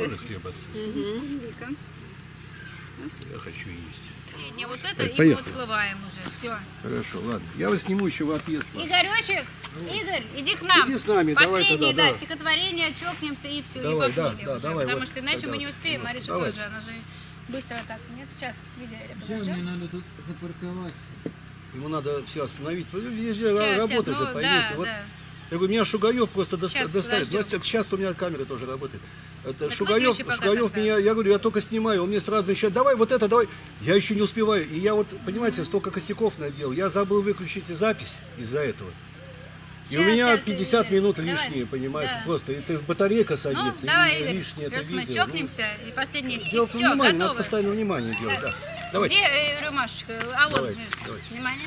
Я хочу есть. Не вот это, и мы отплываем уже. Все. Хорошо, ладно. Я вас сниму еще в отъезд. Игоречек, Игорь, иди к нам. Иди с нами, последнее, давай, да, стихотворение, чокнемся и все, давай, и поплыли уже. давай, потому вот, что иначе тогда, мы не успеем, Мариша давай. тоже, она же быстро так. Нет, сейчас, видели, Все, мне надо тут запарковать. Ему надо все остановить. Работа же, поймите. Да, вот. да. Я говорю, меня Шугаев просто достает. подождем. Сейчас у меня камера тоже работает. Это Так Шугаев меня, я говорю, я только снимаю, он мне сразу начинает, давай вот это, давай. Я еще не успеваю. И я вот, понимаете, столько косяков наделал. Я забыл выключить запись из-за этого. И у меня 50 минут лишние, понимаешь, да. Просто это батарейка садится, ну, давай, и лишнее это мы видео. чокнемся, и последний стих. Делать Все, внимание, готовы. надо постоянно внимание делать, да. Давайте. Где рюмашечка? А вот, давайте. внимание.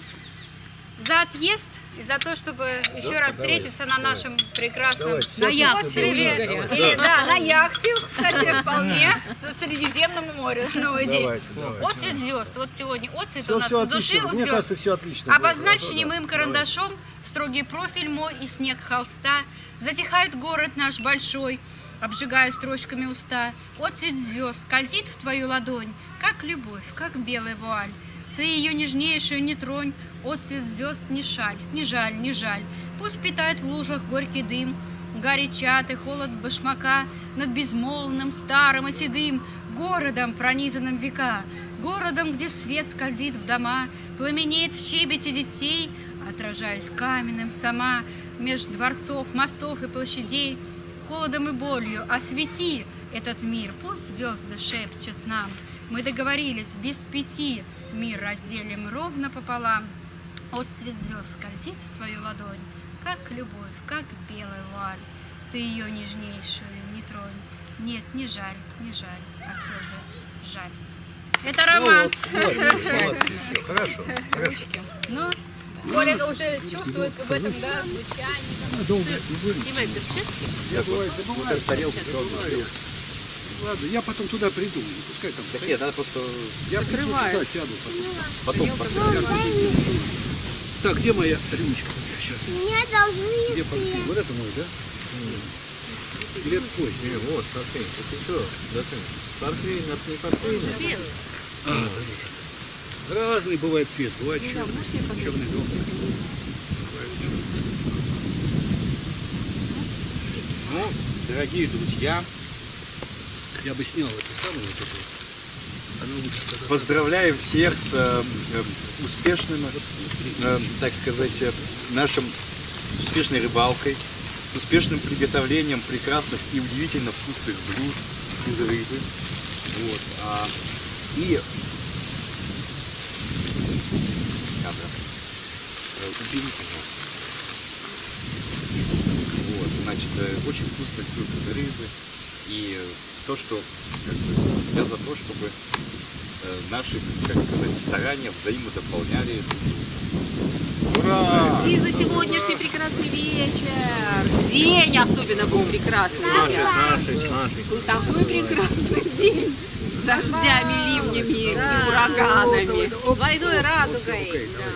За отъезд и за то, чтобы еще раз встретиться на нашем прекрасном острове. Или, да, на яхте, кстати, вполне. В Средиземном море. Новый день. Отцвет звезд. Вот сегодня отцвет у нас в душе у Мне кажется, звезд. все отлично. Обозначь немым карандашом строгий профиль мой и снег холста. Затихает город наш большой, обжигая строчками уста. Отцвет звезд скользит в твою ладонь, как любовь, как белая вуаль. Ты ее нежнейшую не тронь, отцвет звезд не шаль, не жаль, не жаль. Пусть питает в лужах горький дым, горячат и холод башмака над безмолвным, старым и седым городом, пронизанным века, городом, где свет скользит в дома, пламенеет в щебете детей, отражаясь каменным сама, меж дворцов, мостов и площадей, холодом и болью освети этот мир, пусть звезды шепчут нам. Мы договорились, без 5 мир разделим ровно пополам. Отцвет звезд скользит в твою ладонь, как любовь, как белая вуаль. Ты ее нежнейшую не тронь. Нет, не жаль, а все же жаль. Это романс. Молодцы, все, хорошо. Ну, Коля уже чувствует в этом, да, звучание. Снимай перчатки. Я бывает забываю. Тарелку Ладно, я потом туда приду. Пускай там так нет, надо просто... Я закрываю. Туда сяду потом. Так, где моя рюмочка? Сейчас. Мне должны Где портфель? Вот это мой, да? Или это твой? Вот, смотри, это что? Портфель, это не портфель. Разный бывает цвет. Бывает черный дом. Ну, дорогие друзья, я бы снял это самое вот это. Поздравляем всех с успешным, так сказать, нашим успешной рыбалкой, успешным приготовлением прекрасных и удивительно вкусных блюд из рыбы. Вот. И убери, пожалуйста. Вот, значит, очень вкусных блюд из рыбы. И то, что как бы, я за то, чтобы наши, как сказать, старания взаимодополняли. Ура! И за сегодняшний прекрасный вечер. День особенно был прекрасный. Был такой прекрасный день. С дождями, ливнями и ураганами. Двойной радугой.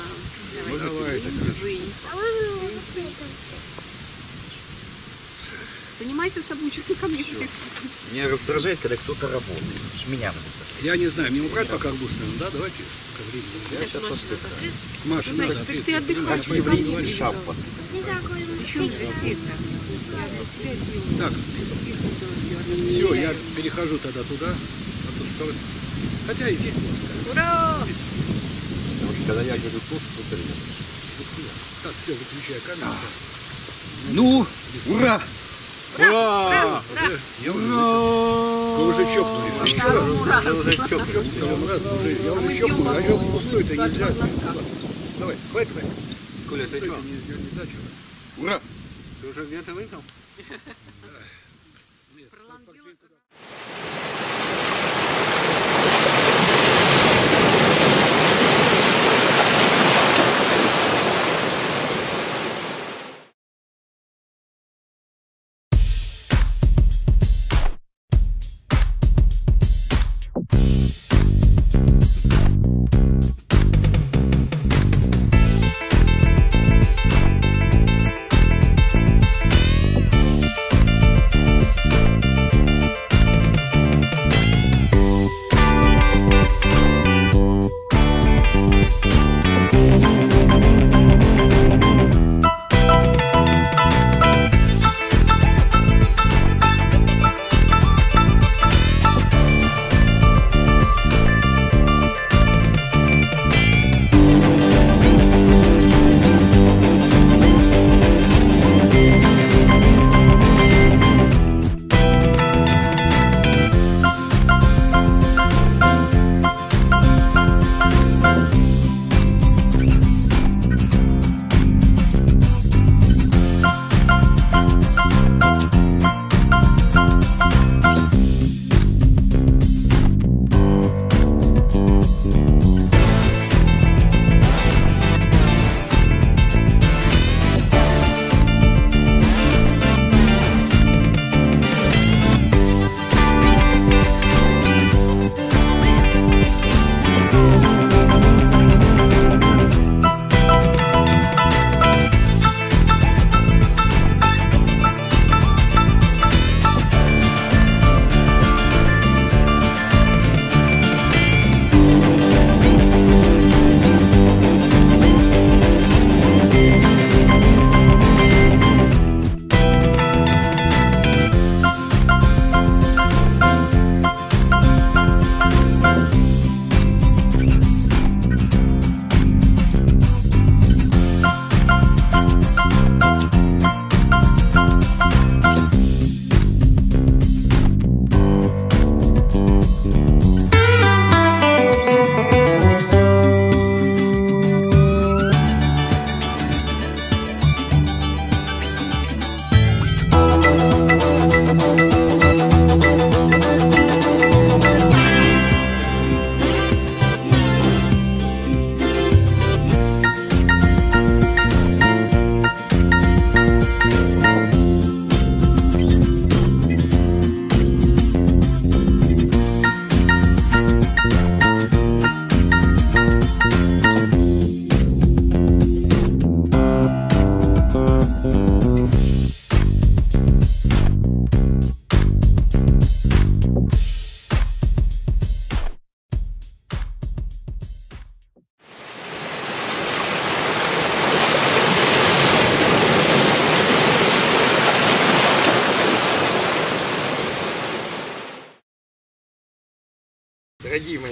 Занимайся собой, что ты ко мне. Меня раздражает, когда кто-то работает. Меня надо. Я не знаю, мне убрать пока арбуз, наверное, да? Давайте с ковригой. Я сейчас отдыхаю. Маша, надо Так ты отдыхаешь. Как еврей шапа. Еще не это. Так, все, я перехожу тогда туда. Хотя и здесь можно. Ура! Потому что когда я говорю тут, то Так, все, выключаю камеру. Ну, ура! Ура! Я уже чокнули. Еще раз. Я уже чокнул. Я уже чокнул. А что пустой-то нельзя? Давай, хватит. Коля, ты что? Ура! Ты уже где-то выпил?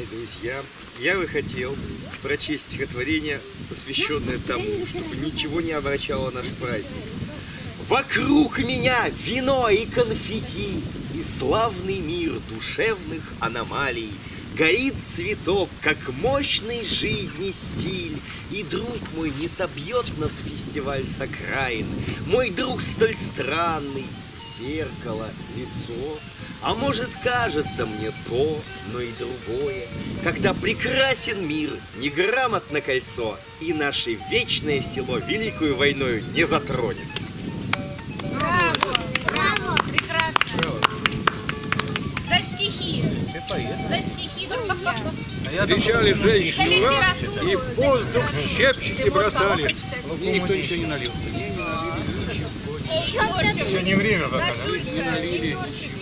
уважаемые друзья, я бы хотел прочесть стихотворение, посвященное тому, чтобы ничего не обращало наш праздник. Вокруг меня вино и конфетти, и славный мир душевных аномалий. Горит цветок, как мощный жизни стиль, и друг мой не собьет нас фестиваль с окраин. Мой друг столь странный, зеркало, лицо. А может, кажется мне то, но и другое, когда прекрасен мир, неграмотно кольцо, и наше вечное село великую войною не затронет. Браво! Браво! Прекрасно! Браво. За стихи! За стихи, друзья! Кричали женщины «Ура!» и в воздух щепчики бросали. Мне никто ничего не налил. Еще не время пока. Не налили.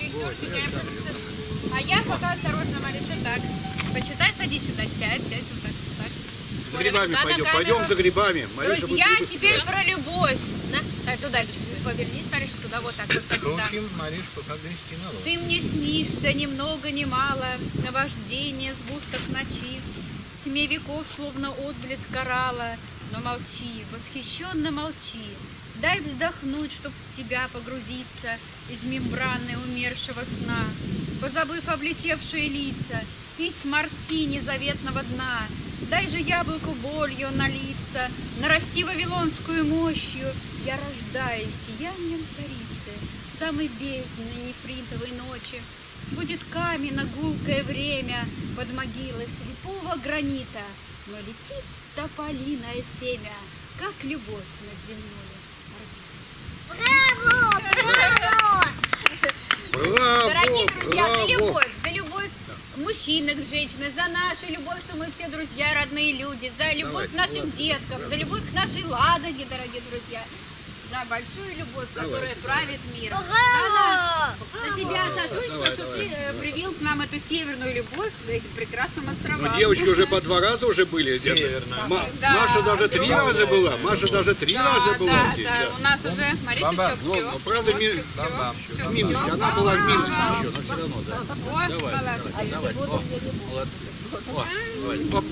А я пока осторожно, Мариша, так. Почитай, садись сюда, сядь вот так. За грибами пойдем, пойдем за грибами. Друзья, теперь про любовь. Так, туда, повернись, Мариша, туда, вот так. Учим Маришку, как грести на лоб. Ты мне снишься ни много ни мало, наваждение, сгусток ночи. В тьме веков словно отблеск коралла, но молчи, восхищенно молчи. Дай вздохнуть, чтоб в тебя погрузиться из мембраны умершего сна, позабыв облетевшие лица, пить мартини заветного дна. Дай же яблоку болью налиться, нарасти вавилонскую мощью. Я рождаюсь сиянием царицы в самой бездне нефритовой ночи. Будет каменно гулкое время под могилой слепого гранита, но летит тополиное семя, как любовь над землей. Браво! Браво! Браво! Дорогие друзья, Браво! за любовь мужчины к женщине, за нашу любовь, что мы все друзья, родные люди, за любовь к нашим деткам, за любовь к нашей Ладоге, дорогие друзья, за большую любовь, которая правит миром. За тебя, Сашунечка, что ты привил к нам эту северную любовь к этим прекрасным островам. Ну, девочки уже по 2 раза уже были. Маша даже 3 раза была. Маша даже 3 раза была здесь. Да, у нас уже, Марисочек, все. Ну, правда, в минусе. Она была в минусе еще, но все равно, да. Давай. Молодцы. Давай.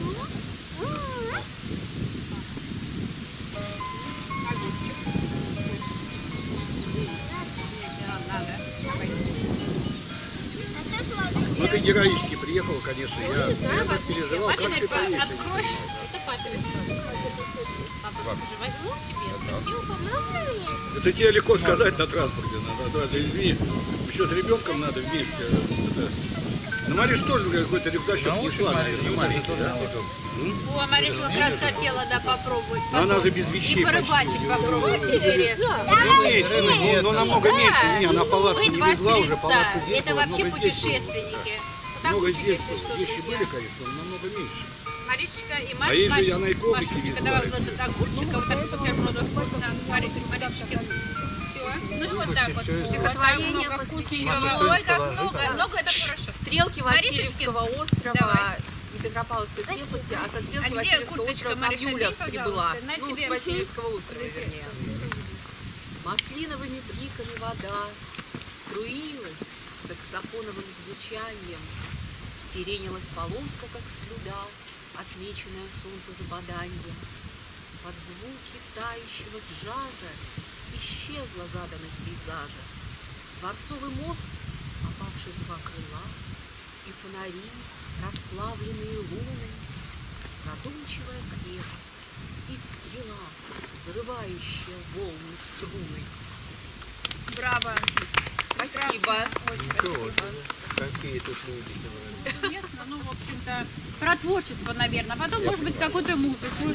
Ну, ты героически приехала, конечно. Я так переживал, как ты поедешь. Открой. Это папе. Папа, скажи, возьму тебе? Это тебе легко сказать на транспорте. Надо, извини, еще с ребенком надо вместе. Ну, Мариша тоже какой-то рюкзачок несла, наверное, маленький, да? О, Мариша как раз хотела, да, попробовать. Но она же без вещей. И порыбачить попробовать, интересно. Ну, меньше, но намного меньше. Не, она палатку не везла уже, палатку здесь. Это вообще путешественники. Много здесь вещи были, конечно, но намного меньше. Маришечка и А ей же она и коврики Машечка, везла. давай вот этот огурчик, вот так бутерброда вкусно. Маришечка, все. Ну ж вот так вот. Стихотворение Много вкусненького. Ой, как много, это хорошо. Стрелки Васильевского острова и Петропавловской крепости, крепости, а со стрелки где Васильевского курточка, острова Мариша, Юля дай, прибыла. пожалуйста, на Ну, тебе. с Васильевского острова, вернее. Маслиновыми бликами вода струилась саксофоновым звучанием, сиренилась полоска, как слюда, отмеченная солнце западанием. Под звуки тающего джаза исчезла заданность пейзажа. Дворцовый мост, опавшие 2 крыла, и фонари, расплавленные луны, задумчивая крепость и стрела, взрывающая волны струны. Браво. Спасибо. Очень спасибо. Какие тут люди. Интересно, ну, в общем-то, про творчество, наверное. Потом, может быть, какую-то музыку.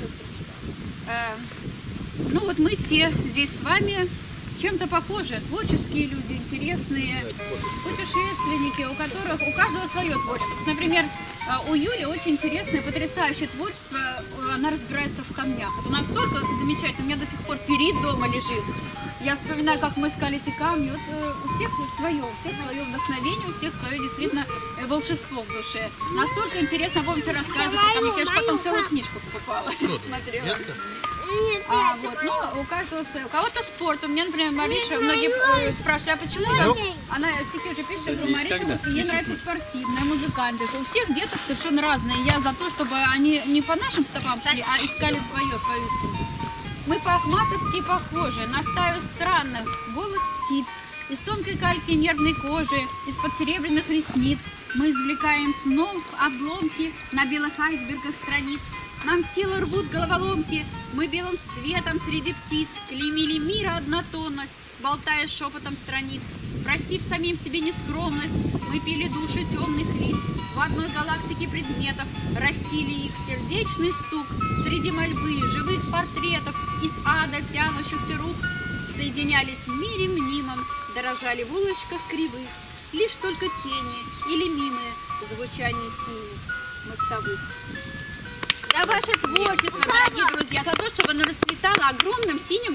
Ну, вот мы все здесь с вами чем-то похожи. Творческие люди, интересные, путешественники, у каждого свое творчество. Например, у Юли очень интересное, потрясающее творчество. Она разбирается в камнях. Это настолько замечательно. У меня до сих пор перит дома лежит. Я вспоминаю, как мы искали эти камни. Вот у всех свое вдохновение, у всех свое действительно волшебство в душе. Настолько интересно, помните, рассказывать. Там я, конечно, потом целую книжку покупала. Смотрела. Вот, ну, у каждого у кого-то спорт. У меня, например, Мариша, многие спрашивали, а почему там? Она стихи уже пишет, я говорю, Мариша, ей нравится спортивная, музыканты. У всех деток совершенно разные. Я за то, чтобы они не по нашим стопам шли, а искали свою стезю. Мы по-ахматовски похожи на стаю странных голых птиц. Из тонкой кальки нервной кожи, из-под серебряных ресниц мы извлекаем снов обломки на белых айсбергах страниц. Нам тело рвут головоломки, мы белым цветом среди птиц клеймили мира однотонность, болтая шепотом страниц. Простив самим себе нескромность, мы пили души темных лиц. В одной галактике предметов растили их сердечный стук. Среди мольбы живых портретов из ада тянущихся рук соединялись в мире мнимом, дорожали в улочках кривых. Лишь только тени или мимые звучание синих мостовых. За ваше творчество, дорогие друзья, за то, чтобы оно расцветало огромным синим.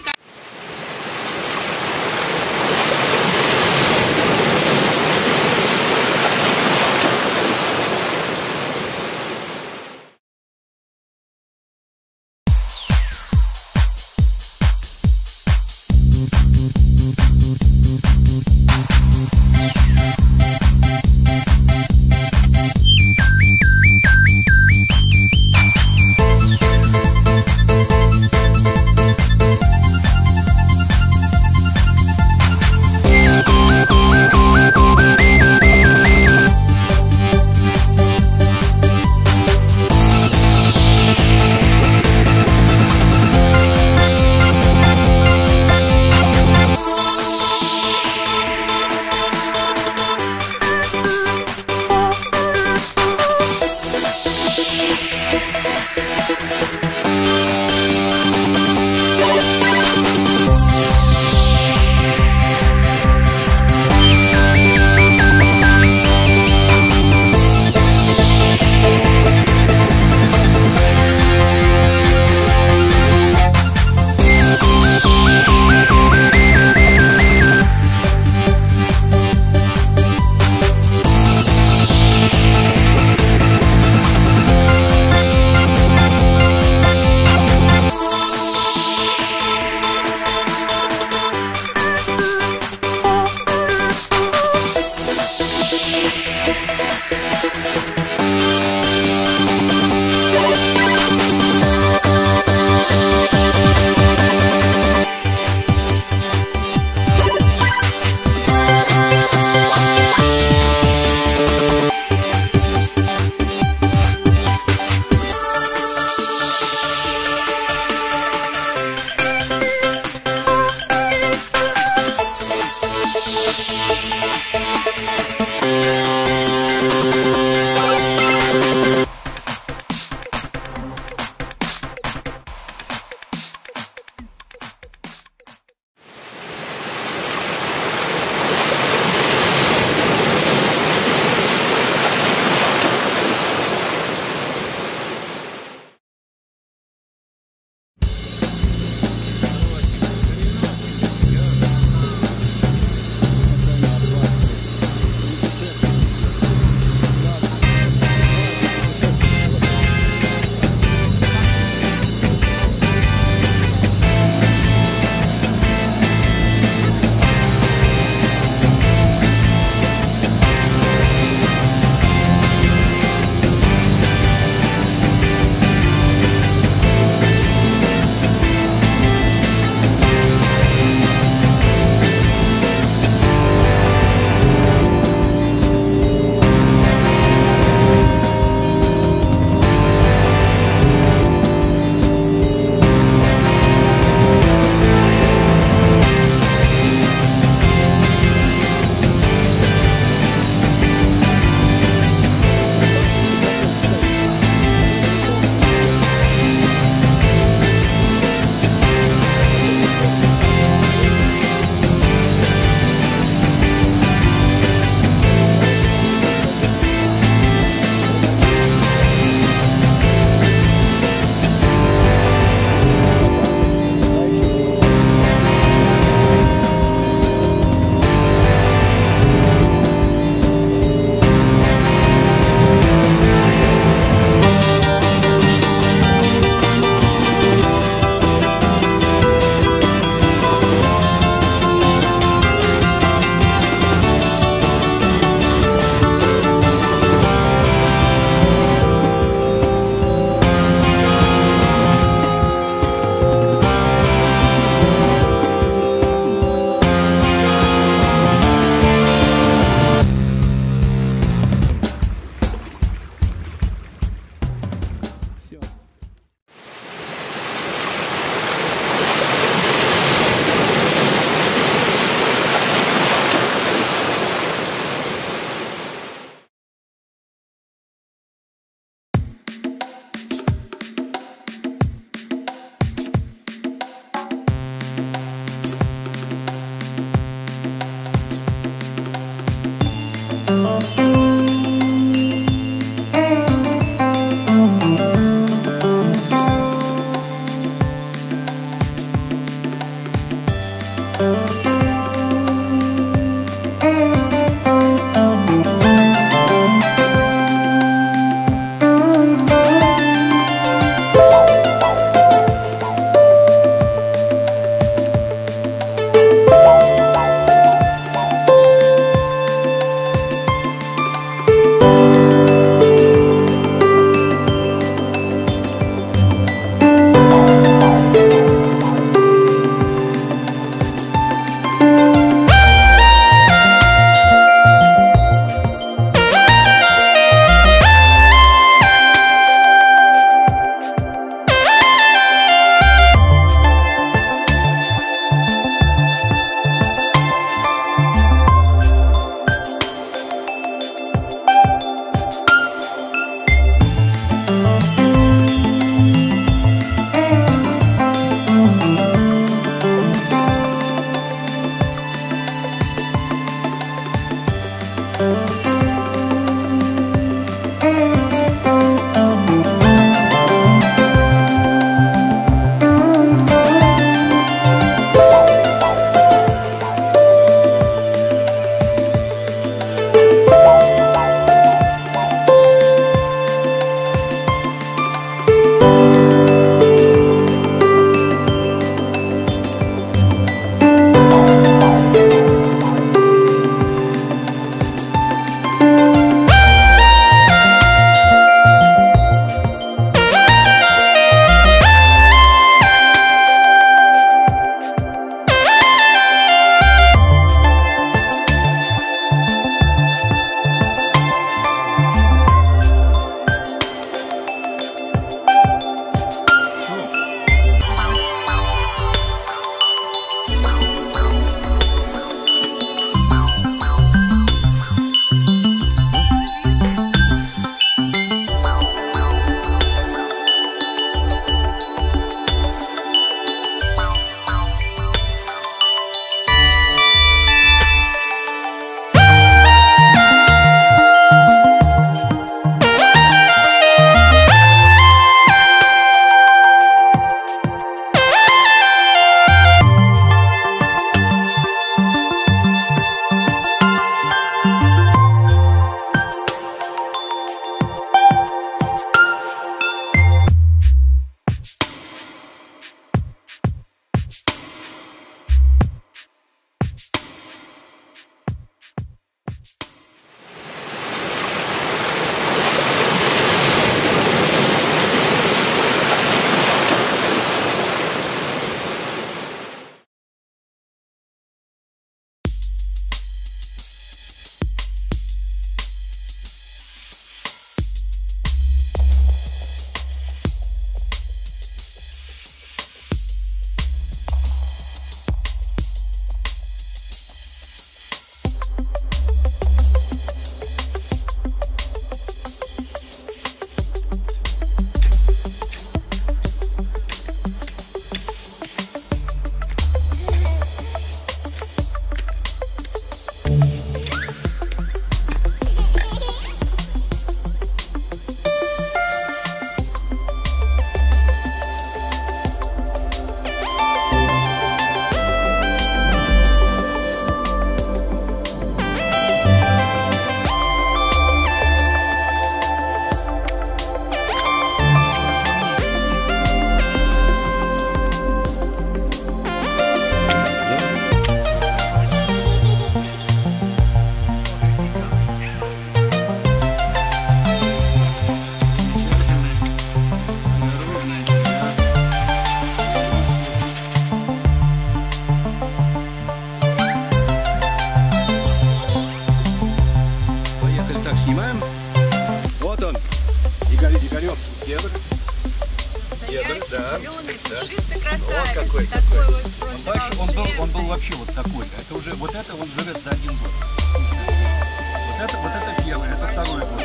вообще вот такой. Это уже, вот это он живет за 1 год. Вот это первый, это второй год.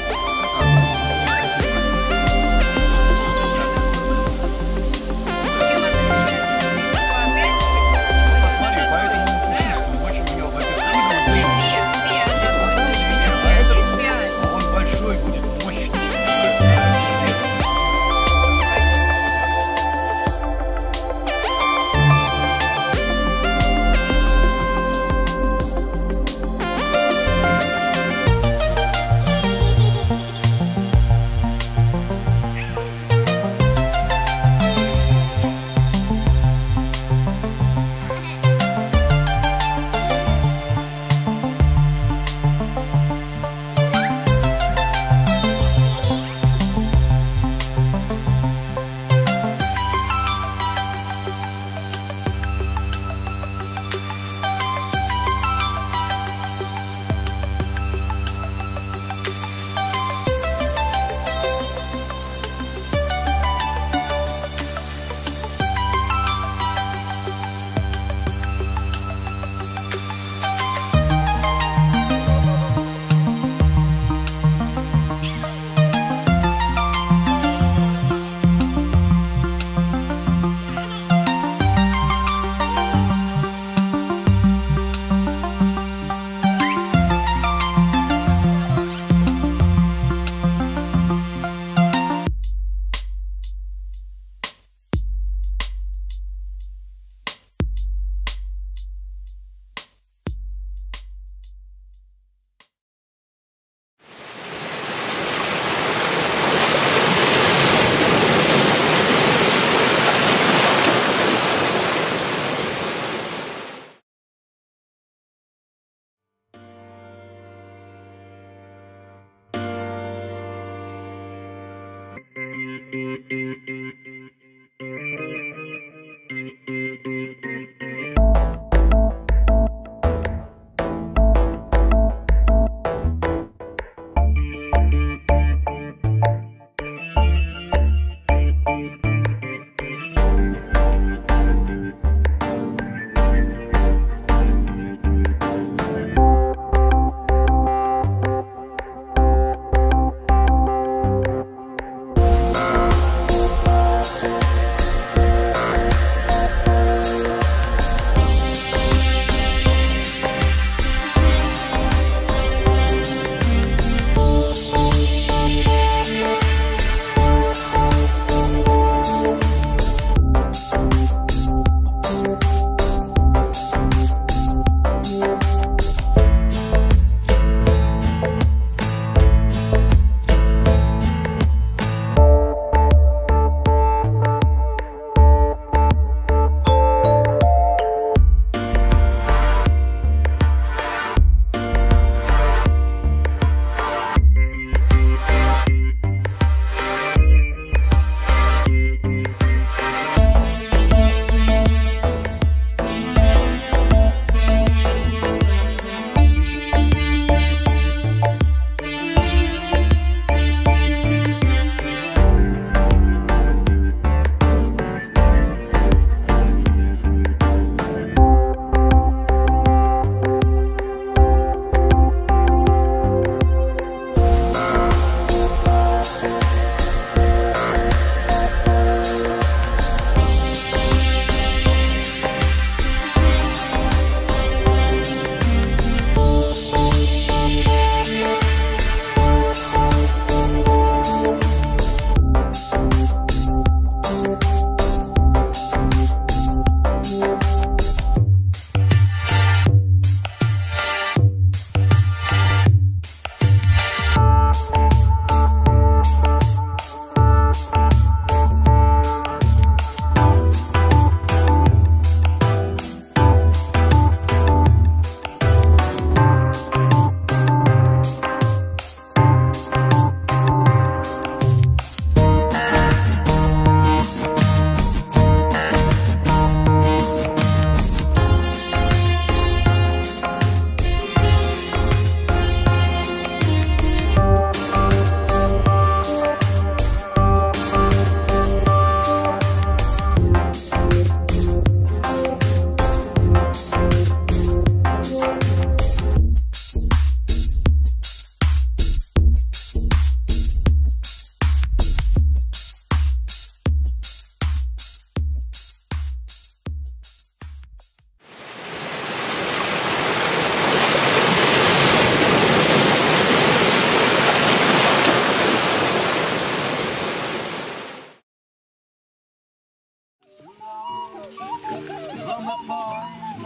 Посмотри, поэтому он пушистый, очень у него, он большой будет, мощный.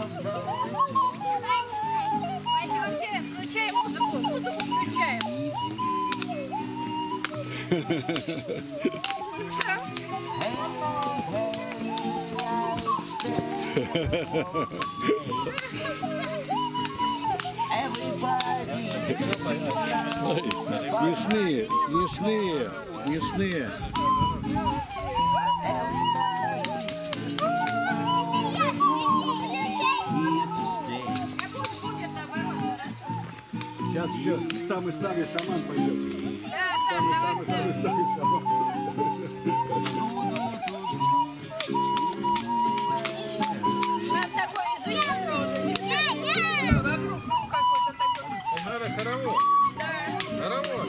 Пойдемте, включаем музыку. Музыку включаем. Смешные, смешные, смешные. Сейчас еще самый старый шаман пойдет. Да, Саш, давай. Самый старый шаман. У нас такое известие вокруг какой-то такой. Надо хоровод. Да. Хоровод.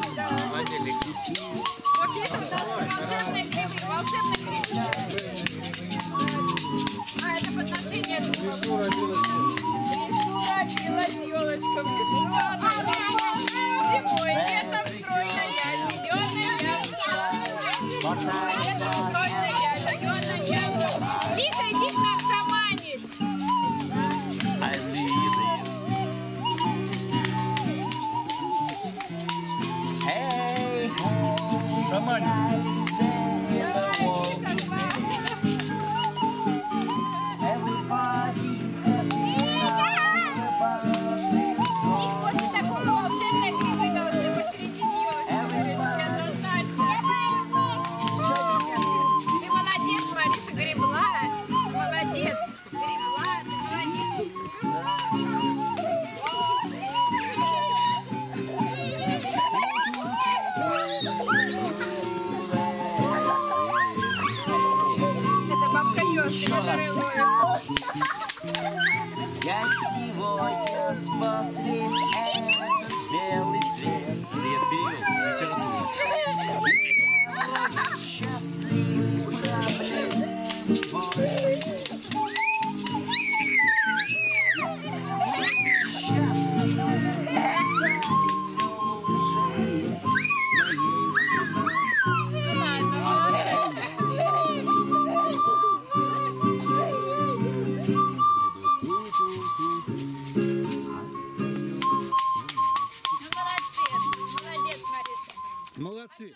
Вот это волшебный кривый, волшебный кривый. А, это подношение. Родилась елочка в лесу. Зимой, летом стройная, зеленая. Летом стройная, зеленая. Лика, иди к нам шаманить. Шамань. Я сегодня спас весь этот белый свет. Привет, перевел, литературу. Счастлив Молодцы.